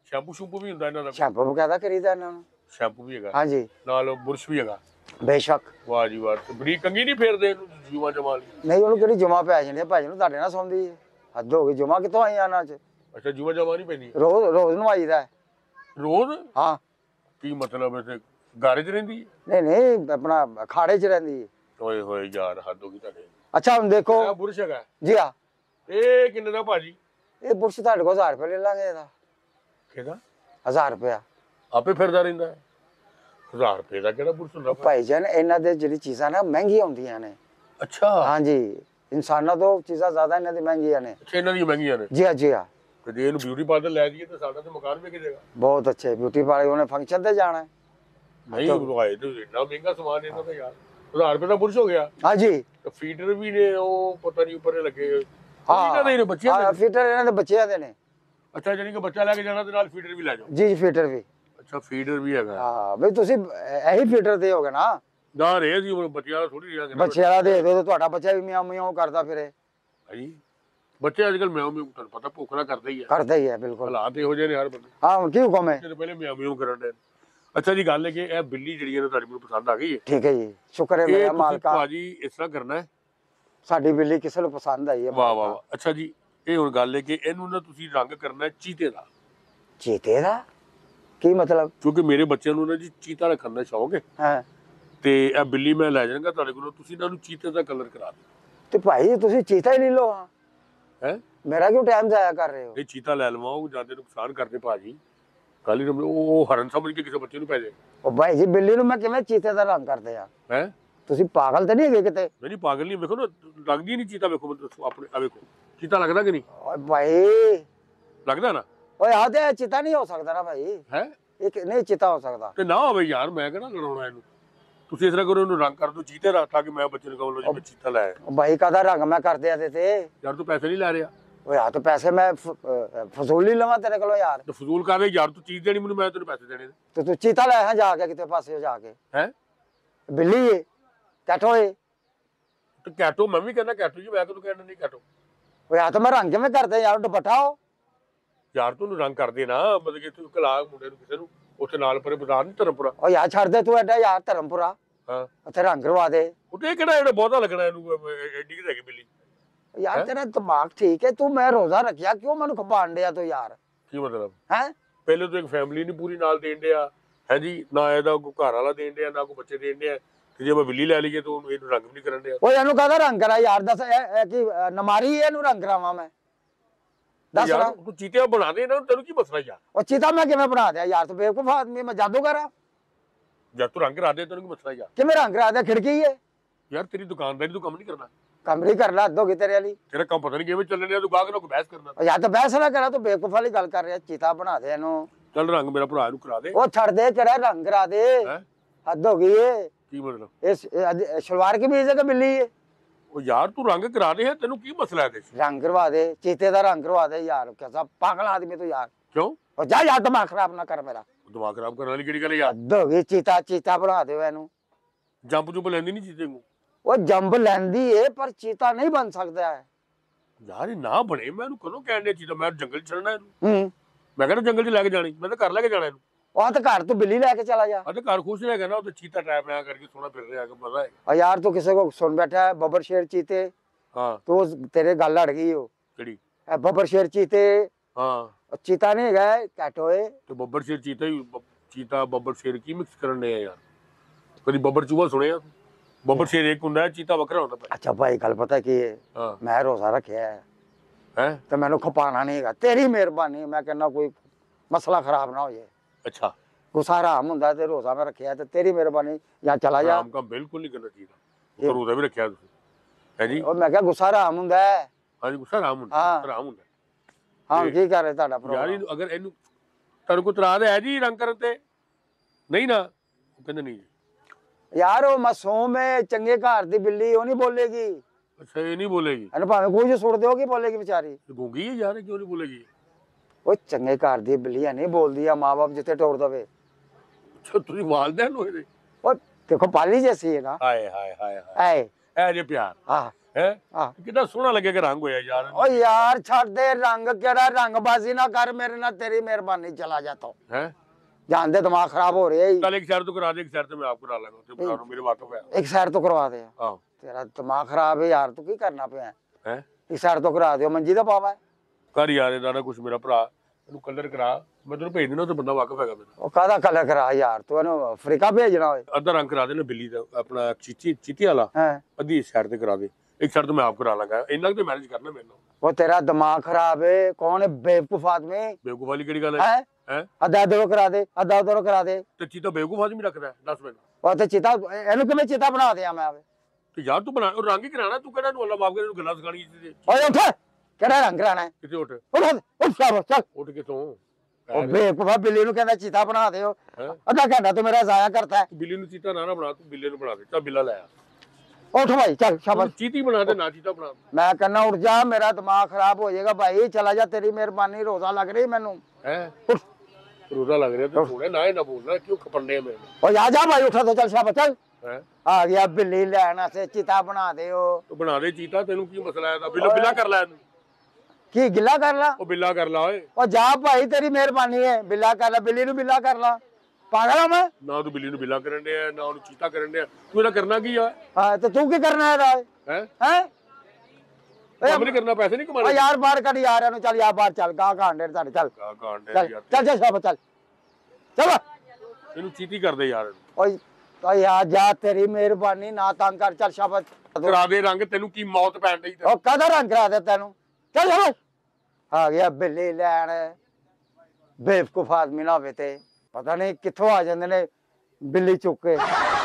ਸ਼ੈਂਪੂ ਸ਼ੂਪੂ ਵੀ ਹੁੰਦਾ ਇਹਨਾਂ ਦਾ? ਸ਼ੈਂਪੂ ਵਗੈਰਾ ਕਰੀਦਾ ਇਹਨਾਂ ਨੂੰ। ਸ਼ੈਂਪੂ ਵੀ ਹੈਗਾ ਹਾਂਜੀ ਨਾਲ, ਬੁਰਸ਼ ਵੀ ਹੈਗਾ? ਬੇਸ਼ੱਕ। ਵਾਹ ਜੀ ਵਾਹ। ਤੇ ਬਰੀਕ ਕੰਗੀ ਨਹੀਂ ਫੇਰਦੇ ਇਹਨੂੰ ਜੂਆਂ ਜਮਾ ਲਈ? ਨਹੀਂ ਉਹਨੂੰ ਕਿਹੜੀ ਜਮਾ ਪੈ ਜਾਂਦੀ ਹੈ ਭਾਜੀ ਨੂੰ, ਤੁਹਾਡੇ ਨਾਲ ਸੌਂਦੀ ਹੈ, ਹੱਦ ਹੋ ਗਈ, ਜਮਾ ਕਿੱਥੋਂ ਆਈ ਆਣਾ ਚ? ਅੱਛਾ ਜੂਆਂ ਜਮਾ ਨਹੀਂ ਪੈਂਦੀ ਰੋਜ਼ ਰੋਜ਼ ਨਵਾਈਦਾ ਹੈ। ਰੋਜ਼? ਹਾਂ। ਕੀ ਮਤਲਬ ਇੱਥੇ ਗਾਰੇ 'ਚ ਰਹਿੰਦੀ ਹੈ? ਨਹੀਂ ਨਹੀਂ ਆਪਣਾ ਖਾੜੇ ਚ ਰਹਿੰਦੀ ਹੈ। ਓਏ ਹੋਏ ਯਾਰ ਹੱਦ ਹੋ ਗਈ ਤੁਹਾਡੇ। ਅੱਛਾ ਹੁਣ ਦੇਖੋ ਇਹ ਬੁਰਸ਼ ਹੈਗਾ? ਜੀ ਹਾਂ। ਇਹ ਕਿੰਨੇ ਦਾ ਭਾਜੀ? ਇਹ ਬੁਰਸ਼ ਤੁਹਾਡੇ ਕੋਲ ਹਜ਼ਾਰ ਰੁਪਏ ਲੈ ਲਾਂਗੇ ਇਹਦਾ। ਕਿਹਦਾ? ਹਜ਼ਾਰ ਰੁਪਇਆ। ਆਪੇ ਫਿਰਦਾ ਰਹਿੰਦਾ ਹੈ। ਹਜ਼ਾਰ ਰੁਪਏ ਦਾ ਕਿਹੜਾ ਬੁਰਸ਼ ਹੁੰਦਾ? ਭਾਈ ਜਾਨ ਇਹਨਾਂ ਦੇ ਜਿਹੜੀ ਚੀਜ਼ਾਂ ਨਾ ਮਹਿੰਗੀਆਂ ਹੁੰਦੀਆਂ ਨੇ। ਅੱਛਾ ਹਾਂਜੀ ਇਨਸਾਨਾਂ ਤੋਂ ਚੀਜ਼ਾਂ ਜ਼ਿਆਦਾ ਇਹਨਾਂ ਦੀ ਮਹਿੰਗੀਆਂ ਨੇ। ਅੱਛਾ ਇਹਨਾਂ ਦੀਆਂ ਮਹਿੰਗੀਆਂ ਨੇ? ਜੀ ਹਾਂ ਜੀ ਹਾਂ। ਤੇ ਜੇ ਇਹਨੂੰ ਬਿਊਟੀ ਪਾਰਲਰ ਲੈ ਜਾਈਏ ਤਾਂ ਸਾਡਾ ਤੇ ਮਕਾਨ ਵਿਕ ਜਾਏਗਾ। ਬਹੁਤ ਅੱਛੇ ਬਿਊਟੀ ਪਾਰਲਰ, ਉਹਨੇ ਫੰਕਸ਼ਨ ਤੇ ਜਾਣਾ ਹੈ। ਨਹੀਂ ਰੁਆਏ ਤੇ ਇੰਨਾ ਮਹਿੰਗਾ ਸਮਾਨ ਇਹਨਾਂ ਦਾ ਯਾਰ। ਹਜ਼ਾਰ ਰੁਪਏ ਦਾ ਬੁਰਸ਼ ਹੋ ਗਿਆ? ਹਾਂਜੀ। ਤੇ ਫੀਡਰ ਵੀ ਨੇ ਉਹ ਪਤਾ ਨਹੀਂ ਉੱਪਰ ਲੱਗੇ। ਹਾਂ ਇਹਨਾਂ ਦੇ ਨੇ ਬੱਚਿਆਂ ਹਾਂ ਦੇ? ਫੀਟਰ ਇਹਨਾਂ ਦੇ ਬੱਚਿਆਂ ਦੇ ਨੇ। ਅੱਛਾ ਜਾਨੀ ਕਿ ਬੱਚਾ ਲੈ ਕੇ ਜਾਣਾ ਤੇ ਨਾਲ ਫੀਡਰ ਵੀ ਲੈ ਜਾਓ? ਜੀ ਜੀ ਫੀਟਰ ਵੀ। ਅੱਛਾ ਫੀਡਰ ਵੀ ਹੈਗਾ? ਹਾਂ ਬਈ ਤੁਸੀਂ ਇਹੀ ਫੀਟਰ ਤੇ ਹੋਗੇ ਨਾ? ਨਾ ਰੇ ਜੀ ਹੁਣ ਬੱਚਿਆਂ ਦਾ ਥੋੜੀ ਰਿਹਾ। ਬੱਚਿਆਂ ਦਾ ਦੇ ਦਿਓ ਤਾਂ ਤੁਹਾਡਾ ਬੱਚਾ ਵੀ ਮਿਆਉ ਮਿਆਉ ਕਰਦਾ ਫਿਰੇ। ਹਾਂਜੀ ਬੱਚੇ ਅੱਜ ਕੱਲ ਮਿਆਉ ਮਿਆਉ ਤੁਹਾਨੂੰ ਪਤਾ ਭੁੱਖ ਨਾ ਕਰਦੇ ਹੀ ਆ। ਕਰਦਾ ਹੀ ਹੈ ਬਿਲਕੁਲ। ਹਾਲਾਤ ਇਹੋ ਜਿਹੇ ਨੇ ਹਰ ਬੰਦੇ। ਹਾਂ ਹੁਣ ਕੀ ਹੁਕਮ ਹੈ? ਪਹਿਲੇ ਮਿਆਉ ਮਿਆਉ ਕਰਨ ਦੇ। ਅੱਛਾ ਜੀ ਗੱਲ ਹੈ ਕਿ ਇਹ ਬਿੱਲੀ ਜਿਹੜੀ ਹੈ ਤੁਹਾਡੀ ਮੈਨੂੰ ਪਸੰਦ ਆ ਗਈ ਹੈ। ਠੀਕ ਹੈ ਜੀ ਸ਼ੁਕਰ ਹੈ ਇਹ ਮੇਰਾ ਤੁਸੀਂ ਮਾਲਕਾ। ਭਾਜੀ ਇਸ ਤਰ੍ਹਾਂ ਕਰਨਾ ਹੈ। ਸਾਡੀ ਬਿੱਲੀ ਕਿਸੇ ਨੂੰ ਪਸੰਦ ਆਈ ਹੈ। ਵਾਹ ਵਾਹ ਵਾਹ। ਅੱਛਾ ਜੀ ਇਹ ਹੁਣ ਗੱਲ ਹੈ ਕਿ ਇਹਨੂੰ ਨਾ ਤੁਸੀਂ ਰੰਗ ਕਰਨਾ ਹੈ ਚੀਤੇ ਦਾ। ਚੀਤੇ ਦਾ ਕੀ ਮਤਲਬ? ਕਿਉਂਕਿ ਮੇਰੇ ਬੱਚਿਆਂ ਨੂੰ ਨਾ ਜੀ ਚੀਤਾ ਰੱਖਣ ਦਾ ਸ਼ੌਕ ਹੈ। ਹਾਂ ਤੇ ਇਹ ਬਿੱਲੀ ਮੈਂ ਲੈ ਜਾਵਾਂਗਾ ਤੁਹਾਡੇ ਕੋਲੋਂ, ਤੁਸੀਂ ਇਹਨਾਂ ਨੂੰ ਚੀਤੇ ਦਾ ਕਲਰ ਕਰਾ ਦਿਓ। ਤੇ ਭਾਈ ਤੁਸੀਂ ਚੀਤਾ ਹੀ ਲੈ ਲਓ। ਹਾਂ ਹੈ ਮੇਰਾ ਕਿਉਂ ਟਾਈਮ ਜ਼ਾਇਆ ਕਰ ਰਹੇ ਹੋ? ਇਹ ਚੀਤਾ ਲੈ ਲਵਾਓ ਜਾਂਦੇ ਨੁਕਸਾਨ ਕਰਦੇ ਭਾਜੀ। ਕੱਲ ਹੀ ਉਹ ਹਰਨ ਸਮਝ ਕੇ ਕਿਸੇ ਬੱਚੇ ਨੂੰ ਪੈ ਜਾਏ। ਉਹ ਭਾਈ ਜੀ ਬਿੱਲੀ ਨੂੰ ਮੈਂ ਕਿਵੇਂ ਚੀਤੇ ਦਾ ਰੰਗ ਕਰਦੇ ਆ? ਹੈ ਤੁਸੀਂ ਪਾਗਲ ਤੇ ਨਹੀਂ ਹੈਗੇ ਕਿਤੇ? ਮੈਂ ਨਹੀਂ ਪਾਗਲ ਨਹੀਂ। ਵੇਖੋ ਨਾ ਲੱਗਦੀ ਨਹੀਂ ਚੀਤਾ। ਵੇਖੋ ਆਪਣੇ ਆ ਵੇਖੋ ਚੀਤਾ ਲੱਗਦਾ ਕਿ ਨਹੀਂ? ਓਏ ਭਾਈ ਲੱਗਦਾ ਨਾ? ਓਏ ਆ ਤੇ ਚੀਤਾ ਨਹੀਂ ਹੋ ਸਕਦਾ ਨਾ ਭਾਈ। ਹੈ ਇਹ ਨਹੀਂ ਚੀਤਾ ਹੋ ਸਕਦਾ ਤੇ ਨਾ ਹੋਵੇ ਯਾਰ। ਮੈਂ ਕਹਿੰਦਾ ਲੜਾਉਣਾ ਇਹਨੂੰ। ਤੁਸੀਂ ਇਸ ਤਰ੍ਹਾਂ ਕਰੋ ਇਹਨੂੰ ਰੰਗ ਕਰ ਦਿਓ ਚੀਤੇ ਦਾ ਤਾਂ ਕਿ ਮੈਂ ਬੱਚੇ ਨੂੰ ਕਹਾਂ ਲੋ ਜੀ ਮੈਂ ਚੀਤਾ ਲੈ ਆਇਆ। ਉਹ ਭਾਈ ਕਾਹਦਾ ਰੰਗ ਮੈਂ ਕਰ ਦਿਆ ਤੇ ਤੇ ਯਾਰ ਤੂੰ ਪੈਸੇ ਨਹੀਂ ਲੈ ਰਿਹਾ? ਓਏ ਆ ਤੇ ਪੈਸੇ ਮੈਂ ਫਜ਼ੂਲ ਹੀ ਲਵਾਂ ਤੇਰੇ ਕੋਲੋਂ ਯਾਰ? ਤੇ ਫਜ਼ੂਲ ਕਰ ਦੇ ਯਾਰ। ਤੂੰ ਚੀਜ਼ ਦੇਣੀ ਮੈਨੂੰ ਮੈਂ ਤੈਨੂੰ ਪੈਸੇ ਦੇਣੇ ਨੇ। ਤੇ ਤੂੰ ਚੀਤਾ ਲੈ ਆ ਜਾ ਕੇ ਕਿਤੇ ਪਾਸੇ ਜਾ ਕੇ। ਹੈ ਬਿੱਲੀ ਏ ਕੈਟੋ ਏ। ਤੇ ਕੈਟੋ ਮੈਂ ਵੀ ਕਹਿੰਦਾ ਕੈਟੋ ਜੀ। ਮੈਂ ਕਦੋਂ ਕਹਿੰਦਾ ਨਹੀਂ ਕੈਟੋ। ਓਏ ਆ ਤਾਂ ਮੈਂ ਰੰਗ ਕਿਵੇਂ ਕਰਦੇ ਯਾਰ? ਦੁਪੱਟਾ ਹੋ ਯਾਰ ਤੂੰ ਰੰਗ ਕਰਦੇ ਨਾ ਮਤਲਬ ਕਿ ਤੂੰ ਕਲਾ ਮੁੰਡੇ ਨੂੰ ਕਿਸੇ ਨੂੰ ਉੱਥੇ ਨਾਲ ਪਰੇ ਬਾਜ਼ਾਰ ਨਹੀਂ ਧਰਮਪੁਰਾ। ਓ ਯਾਰ ਛੱਡ ਦੇ ਤੂੰ ਐਡਾ ਯਾਰ ਧਰਮਪੁਰਾ। ਹਾਂ ਉੱਥੇ ਰੰਗ ਕਰਵਾ ਦੇ। ਉੱਤੇ ਕਿਹੜਾ ਜਿਹੜਾ ਬਹੁਤਾ ਲੱਗਣਾ ਇਹਨੂੰ ਐਡੀ ਕਿ ਹੈਗੀ ਬਿੱਲੀ। ਯਾਰ ਤੇਰਾ ਦਿਮਾਗ ਠੀਕ ਹੈ? ਤੂੰ ਮੈਂ ਰੋਜ਼ਾ ਰੱਖਿਆ ਕਿਉਂ ਮੈਨੂੰ ਖਪਾਣ ਡਿਆ ਤੂੰ ਯਾਰ? ਕੀ ਮਤਲਬ? ਹੈ ਪਹਿਲੇ ਤੋਂ ਇੱਕ ਫੈਮਿਲੀ ਨਹੀਂ ਪੂਰੀ ਨਾਲ ਦੇਣ ਡਿਆ ਹੈ ਜੀ। ਨਾ ਇਹਦਾ ਕੋਈ ਘਰ ਵਾਲਾ ਦੇਣ ਡਿਆ ਨਾ ਕੋਈ ਬੱਚੇ ਦੇਣ ਡਿਆ। ਤੇ ਜੇ ਮੈਂ ਬਿੱਲੀ ਲੈ ਲਈਏ ਤਾਂ ਉਹਨੂੰ ਇਹਨੂੰ ਰੰਗ ਵੀ ਨਹੀਂ ਕਰਨ ਡਿਆ। ਓਏ ਇਹਨੂੰ ਕਾਹਦਾ ਰੰਗ ਕਰਾ ਯਾਰ? ਦੱਸ ਇਹ ਕੀ ਨਮਾਰੀ ਇਹਨੂੰ ਰੰਗ ਕਰਾਵਾਂ ਮੈਂ? ਦੱਸ ਯਾਰ ਰਾ ਤੂੰ ਚੀਤੇ ਬਣਾ ਦੇ ਨਾ ਤੈਨੂੰ ਕੀ ਮਸਲਾ ਯਾਰ? ਉਹ ਚੀਤਾ ਮੈਂ ਕਿਵੇਂ ਬਣਾ ਦਿਆ ਯਾਰ? ਤੂੰ ਬੇਵਕੂਫ ਆਦਮੀ, ਮੈਂ ਜਾਦੂਗਰ ਆ? ਜਦ ਤੂੰ ਰੰਗ ਕਰਾ ਦੇ ਤੈਨੂੰ ਕੀ ਮਸਲਾ ਯਾਰ? ਕਿਵੇਂ ਰੰਗ ਕਰਾ ਦਿਆ? ਖਿੜਕੀ ਏ ਯਾਰ ਤੇਰੀ ਦੁਕਾਨਦਾਰੀ ਤੂੰ ਕੰਮ ਨਹੀਂ ਕਰਨਾ? ਕਮਰੀ ਕਰ ਲਾ ਦੋਗੇ ਤੇਰੇ ਵਾਲੀ। ਤੇਰਾ ਕੰਮ ਪਤਾ ਨਹੀਂ ਕਿਵੇਂ ਚੱਲਣ ਡਿਆ। ਤੂੰ ਗਾਹਕ ਨਾਲ ਕੋਈ ਬਹਿਸ ਕਰਨਾ? ਉਹ ਯਾਰ ਤਾਂ ਬਹਿਸ ਨਾ ਕਰਾ, ਤੂੰ ਬੇਵਕੂਫ ਵਾਲੀ ਗੱਲ ਕਰ ਰਿਹਾ। ਚੀਤਾ ਬਣਾ ਦੇ ਇਹਨੂੰ। ਚੱਲ ਰੰਗ ਮੇਰਾ ਭਰਾ ਨੂੰ ਕਰਾ ਦੇ। ਉਹ ਛੱਡ ਦੇ ਤੇਰਾ ਰੰਗ ਕਰਾ ਦੇ। ਹੈ ਹੱਦ ਹੋ ਗਈ ਏ। ਕੀ ਮਤਲਬ? ਇਸ ਸ਼ਲਵਾਰ ਕੀ ਬੀਜ ਹੈ ਕਿ ਬਿੱਲੀ ਏ? ਉਹ ਯਾਰ ਤੂੰ ਰੰਗ ਕਰਾ ਦੇ। ਤੈਨੂੰ ਕੀ ਮਸਲਾ ਹੈ ਇਹਦੇ 'ਚ? ਰੰਗ ਕਰਵਾ ਦੇ ਚੀਤੇ ਦਾ ਰੰਗ ਕਰਵਾ ਦੇ ਯਾਰ। कैसा पागल आदमी तू यार। ਕਿਉਂ? ਉਹ ਜਾ ਯਾਰ ਦਿਮਾਗ ਖਰਾਬ ਨਾ ਕਰ ਮੇਰਾ। ਦਿਮਾਗ ਖਰਾਬ ਕਰਨ ਵਾਲੀ ਕਿਹੜੀ ਗੱਲ ਹੈ ਯਾਰ? ਹੱਦ ਹੋ ਗਈ। ਚੀਤਾ ਚੀਤਾ ਬਣਾ ਦਿਓ ਇਹਨੂੰ। ਜੰਪ ਜੁੰਪ ਲੈਂਦੀ ਨਹੀਂ ਚੀਤੇ ਨੂੰ? ਉਹ ਜੰਬ ਲੈਂਦੀ ਏ ਪਰ ਚੀਤਾ ਨਹੀਂ ਬਣ ਸਕਦਾ ਹੈ। ਯਾਰ ਇਹ ਨਾ ਬਣੇ। ਮੈਂ ਇਹਨੂੰ ਕਦੋਂ ਕਹਿਣ ਡਿਆ ਚੀਤਾ? ਮੈਂ ਜੰਗਲ 'ਚ ਛੱਡਣਾ ਇਹਨੂੰ। ਹੂੰ ਮੈਂ ਕਹਿੰਦਾ ਜੰਗਲ 'ਚ ਲੈ ਕੇ ਜਾਣੀ। ਮੈਂ ਤਾਂ ਘਰ ਲੈ ਕੇ ਜਾਣਾ ਇਹਨੂੰ। ਉਹ ਤਾਂ ਘਰ ਤੂੰ ਬਿੱਲੀ ਲੈ ਕੇ ਚਲਾ ਜਾ। ਆ ਤੇ ਘਰ ਖੁਸ਼ ਹੈਗਾ ਨਾ। ਉਹ ਤੇ ਚੀਤਾ ਟਾਈਪ ਨਾ ਕਰਕੇ ਸੋਹਣਾ ਫਿਰ ਰਿਹਾ ਕਿ ਮਜ਼ਾ ਹੈ। और यार तू किसी को सुन बैठा है बब्बर शेर चीते? ਹਾਂ तो तेरे गल लड़ गई हो। ਕਿਹੜੀ? ए बब्बर शेर चीते ਹਾਂ और चीता नहीं है कैटो है। ਤੇ ਬੱਬਰ ਸ਼ੇਰ ਚੀਤਾ ਹੀ ਬ- ਚੀਤਾ ਬੱਬਰ ਸ਼ੇਰ ਕੀ ਮਿਕਸ ਕਰਨ ਨੇ ਯਾਰ? ਕਦੀ ਬੱਬਰ ਚੂਹਾ ਸੁਣਿਆ? ਬੱਬਰ ਸ਼ੇਰ ਇੱਕ ਹੁੰਦਾ ਚੀਤਾ ਵੱਖਰਾ ਹੁੰਦਾ ਭਾਈ। अच्छा भाई गल पता की है? ਹਾਂ मैं रोजा रखे है ਹੈ तो मैंने खपाना नहीं है। तेरी मेहरबानी मैं कहना कोई मसला खराब ना हो जाए। ਅੱਛਾ गुस्सा हराम हुंदा ते रोजा मैं रखे है तो तेरी मेहरबानी या चला जा। ਆਰਾਮ ਕੰਮ ਬਿਲਕੁਲ ਨਹੀਂ ਕਰਨਾ ਚਾਹੀਦਾ। ਰੋਜ਼ਾ ਵੀ ਰੱਖਿਆ ਤੁਸੀਂ ਹੈ ਜੀ? और मैं क्या गुस्सा हराम हुंदा है? ਹਾਂਜੀ ਗੁੱਸਾ ਆਰਾਮ ਹੁੰਦਾ ਹਾਂ। ਆਰਾਮ ਹੁੰਦਾ हाँ ਤੇ- की कर रहे ਤੁਹਾਡਾ ਯਾਰ ਪ੍ਰੋਗਰਾਮ? ਇਹਨੂੰ ਅਗਰ ਇਹਨੂੰ ਤੁਹਾਨੂੰ ਕੋਈ ਤਰਾਦ ਹੈ ਜੀ ਰੰਗ ਕਰਨ ਤੇ? ਨਹੀਂ ਨਾ? ਉਹ ਕਹਿੰਦੇ ਨਹੀਂ ਜੀ। यार वो मासूम है चंगे घर दी बिल्ली वो नहीं बोलेगी। ਅੱਛਾ ਇਹ ਨਹੀਂ ਬੋਲੇਗੀ? ਇਹਨੂੰ ਭਾਵੇਂ ਕੋਈ ਜੋ ਸੁੱਟ ਦਿਓ ਕੀ ਬੋਲੇਗੀ ਵਿਚਾਰੀ। ਇਹ ਗੂੰਗੀ ਹੈ ਯਾਰ। ਇਹ ਕਿਉਂ ਨਹੀਂ ਬੋਲੇਗੀ? ਉਹ ਚੰਗੇ ਘਰ ਦੀ ਬਿੱਲੀਆਂ ਨਹੀਂ ਬੋਲਦੀ ਆ। ਮਾਂ-ਬਾਪ ਜਿੱਥੇ ਟੋੜ ਦਵੇ। ਅੱਛਾ ਤੁਸੀਂ ਵਾਲਦੈਨ ਹੋ ਇਹਦੇ? ਉਹ ਦੇਖੋ ਪਾਲੀ ਜੈਸੀ ਹੈ ਨਾ। ਹਾਏ ਹਾਏ ਹਾਏ ਹਾਏ ਐ ਇਹ ਜੇ ਪਿਆਰ ਹਾਂ ਹੈ ਆਹ ਕਿੰਨਾ ਸੋਹਣਾ ਲੱਗੇਗਾ ਰੰਗ ਹੋਇਆ ਯਾਰ। ਓ ਯਾਰ ਛੱਡ ਦੇ ਰੰਗ, ਕਿਹੜਾ ਰੰਗਬਾਜ਼ੀ ਨਾ ਕਰ ਮੇਰੇ ਨਾਲ, ਤੇਰੀ ਮਿਹਰਬਾਨੀ, ਚਲਾ ਜਾ ਤੋ ਹੈ ਜਾਂਦੇ ਦਿਮਾਗ ਖਰਾਬ ਹੋ ਰਿਹਾ ਹੀ। ਚੱਲ ਇੱਕ ਸਾਈਡ ਤੋਂ ਕਰਾ ਦੇ, ਇੱਕ ਸਾਈਡ ਤੇ ਮੈਂ ਆਪ ਕਰਾ ਲਾਂਗਾ, ਤੇ ਬਣਾ ਲਓ, ਮੇਰੇ ਵਾਕਫ ਹੈ। ਇੱਕ ਸਾਈਡ ਤੋਂ ਕਰਵਾ ਦੇ। ਆਹੋ ਤੇਰਾ ਦਿਮਾਗ ਖਰਾਬ ਹੈ ਯਾਰ, ਤੂੰ ਕੀ ਕਰਨਾ ਪਿਆ? ਹੈ ਇੱਕ ਸਾਈਡ ਤੋਂ ਕਰਾ ਦਿਓ, ਮੰਜੀ ਦਾ ਪਾਵਾ। ਕਰ ਯਾਰ ਇਹਦਾ ਨਾ ਕੁਛ, ਮੇਰਾ ਭਰਾ ਇਹਨੂੰ ਕਲਰ ਕਰਾ, ਮੈਂ ਤੈਨੂੰ ਭੇਜ ਦੇਣਾ, ਤੇ ਬੰਦਾ ਵਾਕਫ ਹੈਗਾ ਮੇਰਾ। ਉਹ ਕਾਹਦਾ ਕਲਰ ਕਰਾ ਯਾਰ, ਤੂੰ ਇਹਨੂੰ ਅਫਰੀਕਾ ਭੇਜਣਾ ਹੋਏ ਅੱਧਾ ਰੰਗ ਕਰਾ ਦੇ ਨਾ ਬਿੱਲੀ ਦਾ, ਆਪਣਾ ਚੀਚੀ ਚੀਤੀ ਵਾਲਾ, ਹੈ? ਅੱਧੀ ਸਾਈਡ ਤੇ ਕਰਾ ਦੇ, ਇੱਕ ਸਾਈਡ ਤੋਂ ਮੈਂ ਆਪ ਕਰਾ ਲਾਂਗਾ, ਇੰਨਾ ਕੁ ਤੇ ਮੈਨੇਜ ਕਰਨਾ ਮੇਰੇ ਨਾਲ। ਉਹ ਤੇਰਾ ਦਿਮਾਗ ਖਰਾਬ ਹੈ, ਕੌਣ ਹੈ ਬੇਵਕੂਫ ਆਦਮੀ? ਬੇਵਕੂਫ ਵਾਲੀ ਕਿਹੜੀ ਗੱਲ ਹੈ? ਹੈ ਹੈ ਅੱਧਾ ਇੱਧਰੋਂ ਕਰਾ ਦੇ, ਅੱਧਾ ਉੱਧਰੋਂ ਕਰਾ ਦੇ। ਤੇ ਚੀਤਾ ਬੇਵਕੂਫ ਆਦਮੀ ਰੱਖਦਾ, ਦੱਸ ਮੈਨੂੰ। ਉਹ ਤੇ ਚਿਤਾ, ਇਹਨੂੰ ਕਿਵੇਂ ਚਿਤਾ ਬਣਾ ਦਿਆਂ ਮੈਂ? ਤੇ ਯਾਰ ਤੂੰ ਬਣਾ, ਉਹ ਰੰਗ ਹੀ ਕਰਾਣਾ, ਤੂੰ ਕਿਹੜਾ ਨੂੰ ਅੱਲਾ ਮਾਫ ਕਰੇ, ਨੂੰ ਗੱਲਾਂ ਸਿਖਾਣੀ ਕਿਤੇ। ਓਏ ਉੱਠ, ਕਿਹੜਾ ਰੰਗ ਕਰਾਣਾ ਹੈ? ਕਿਤੇ ਉੱਠ ਉੱਠ ਉੱਠ ਸ਼ਾਬਾਸ਼, ਚੱਲ। ਉੱਠ ਕਿਤੋਂ? ਉਹ ਬੇਵਕੂਫਾ ਬਿੱਲੀ ਨੂੰ ਕਹਿੰਦਾ ਚਿਤਾ ਬਣਾ ਦਿਓ, ਹੈਂ? ਅੱਧਾ ਘੰਟਾ ਤੂੰ ਮੇਰਾ ਜ਼ਾਇਆ ਕਰਤਾ ਹੈ। ਤੂੰ ਬਿੱਲੀ ਨੂੰ ਚੀਤਾ ਨਾ ਨਾ ਬਣਾ, ਤੂੰ ਬਿੱਲੇ ਨੂੰ ਬਣਾ ਦੇ, ਚੱਲ ਬਿੱਲਾ ਲੈ ਆ। ਉੱਠ ਭਾਈ, ਚੱਲ ਸ਼ਾਬਾਸ਼। ਤੂੰ ਚੀਤੀ ਬਣਾ ਦੇ, ਨਾ ਚੀਤਾ ਬਣਾ। ਮੈਂ ਕਹਿੰਦਾ ਉੱਠ ਜਾ, ਮੇਰਾ ਦਿਮਾਗ ਖਰਾਬ ਹੋ ਜਾਏਗਾ ਭਾਈ, ਚਲਾ ਜਾ, ਤੇਰੀ ਮਿਹਰਬਾਨੀ, ਰੋਜ਼ਾ ਲੱਗ ਰਹੀ ਮੈਨੂੰ। ਹੈ ਉੱਠ, ਰੋਜ਼ਾ ਲੱਗ ਰਿਹਾ, ਤੂੰ ਥੋੜਾ ਨਾ ਇਹ ਨਾ ਬੋਲਣਾ, ਕਿਉਂ ਖਪਣਦੇ ਆ ਮੇਰੇ ਓ ਆ ਜਾ ਭਾਈ, ਉੱਠਾ ਤੋਂ ਚੱਲ ਸ਼ਾਬਾਸ਼, ਚੱਲ। ਹੈ ਆ ਗਿਆ ਬਿੱਲੀ ਲੈਣ ਵਾਸਤੇ, ਚਿਤਾ ਬਣਾ ਦਿਓ। ਤੂੰ ਬਣਾ ਦੇ ਚੀਤਾ, ਤੈਨੂੰ ਕੀ ਮਸਲਾ ਹੈ? ਤਾਂ ਬਿੱਲੋ ਬਿੱਲਾ ਕਰ ਲੈ ਇਹਨੂੰ, ਕੀ ਗਿੱਲਾ ਕਰ ਲਾ? ਉਹ ਬਿੱਲਾ ਕਰ ਲਾ ਓਏ। ਉਹ ਜਾ ਭਾਈ, ਤੇਰੀ ਮਿਹਰਬਾਨੀ ਹੈ, ਬਿੱਲਾ ਕਰ ਲਾ, ਬਿੱਲੀ ਨੂੰ ਬਿੱਲਾ ਕਰ ਲਾ। ਪਾਗਲ ਆ ਮੈਂ? ਨਾ ਤੂੰ ਬਿੱਲੀ ਨੂੰ ਬਿੱਲਾ ਕਰਨ ਡਿਆ, ਨਾ ਉਹਨੂੰ ਚੀਤਾ ਕਰਨ ਡਿਆ, ਤੂੰ ਇਹਦਾ ਕਰਨਾ ਕੀ ਆ? ਹਾਂ ਤੇ ਤੂੰ ਕੀ ਕਰਨਾ ਇਹਦਾ? ਹੈ ਹੈ ਕੰਮ ਨਹੀਂ ਕਰਨਾ, ਪੈਸੇ ਨਹੀਂ ਓ ਕਮਾਣੇ। ਯਾਰ ਬਾਹਰ ਕੱਢ ਯਾਰ ਇਹਨੂੰ, ਚੱਲ ਯਾਰ ਬਾਹਰ ਚੱਲ, ਗਾਹ ਕਾਂਡੇ ਤੁਹਾਡੇ, ਚੱਲ ਕਾ ਕਾਂਡੇ ਚੱਲ ਯਾਰ, ਚੱਲ ਚੱਲ ਸ਼ਾਬਾਸ਼, ਚੱਲ ਚੱਲ। ਇਹਨੂੰ ਚੀਤੀ ਕਰਦੇ ਯਾਰ। ਓਏ ਓ ਯਾਰ ਜਾ, ਤੇਰੀ ਮਿਹਰਬਾਨੀ, ਨਾ ਤੰਗ ਕਰ, ਚੱਲ ਸ਼ਾਬਾਸ਼। ਕਰਾ ਦੇ ਰੰਗ, ਤੈਨੂੰ ਕੀ ਮੌਤ ਪੈਣ ਡਈ ਤੇ? ਉਹ ਕਾਹਦਾ ਰੰਗ ਕਰਾ ਦੇ ਤੈਨੂੰ? ਚੱਲ ਸ਼ਾਬਾਸ਼। ਆ ਗਿਆ ਬਿੱਲੀ ਲੈਣ, ਬੇਵਕੂਫ ਆਦਮੀ ਨਾ ਹੋਵੇ ਤੇ ਪਤਾ ਨਹੀਂ ਕਿੱਥੋਂ ਆ ਜਾਂਦੇ ਨੇ ਬਿੱਲੀ ਚੁੱਕ ਕੇ।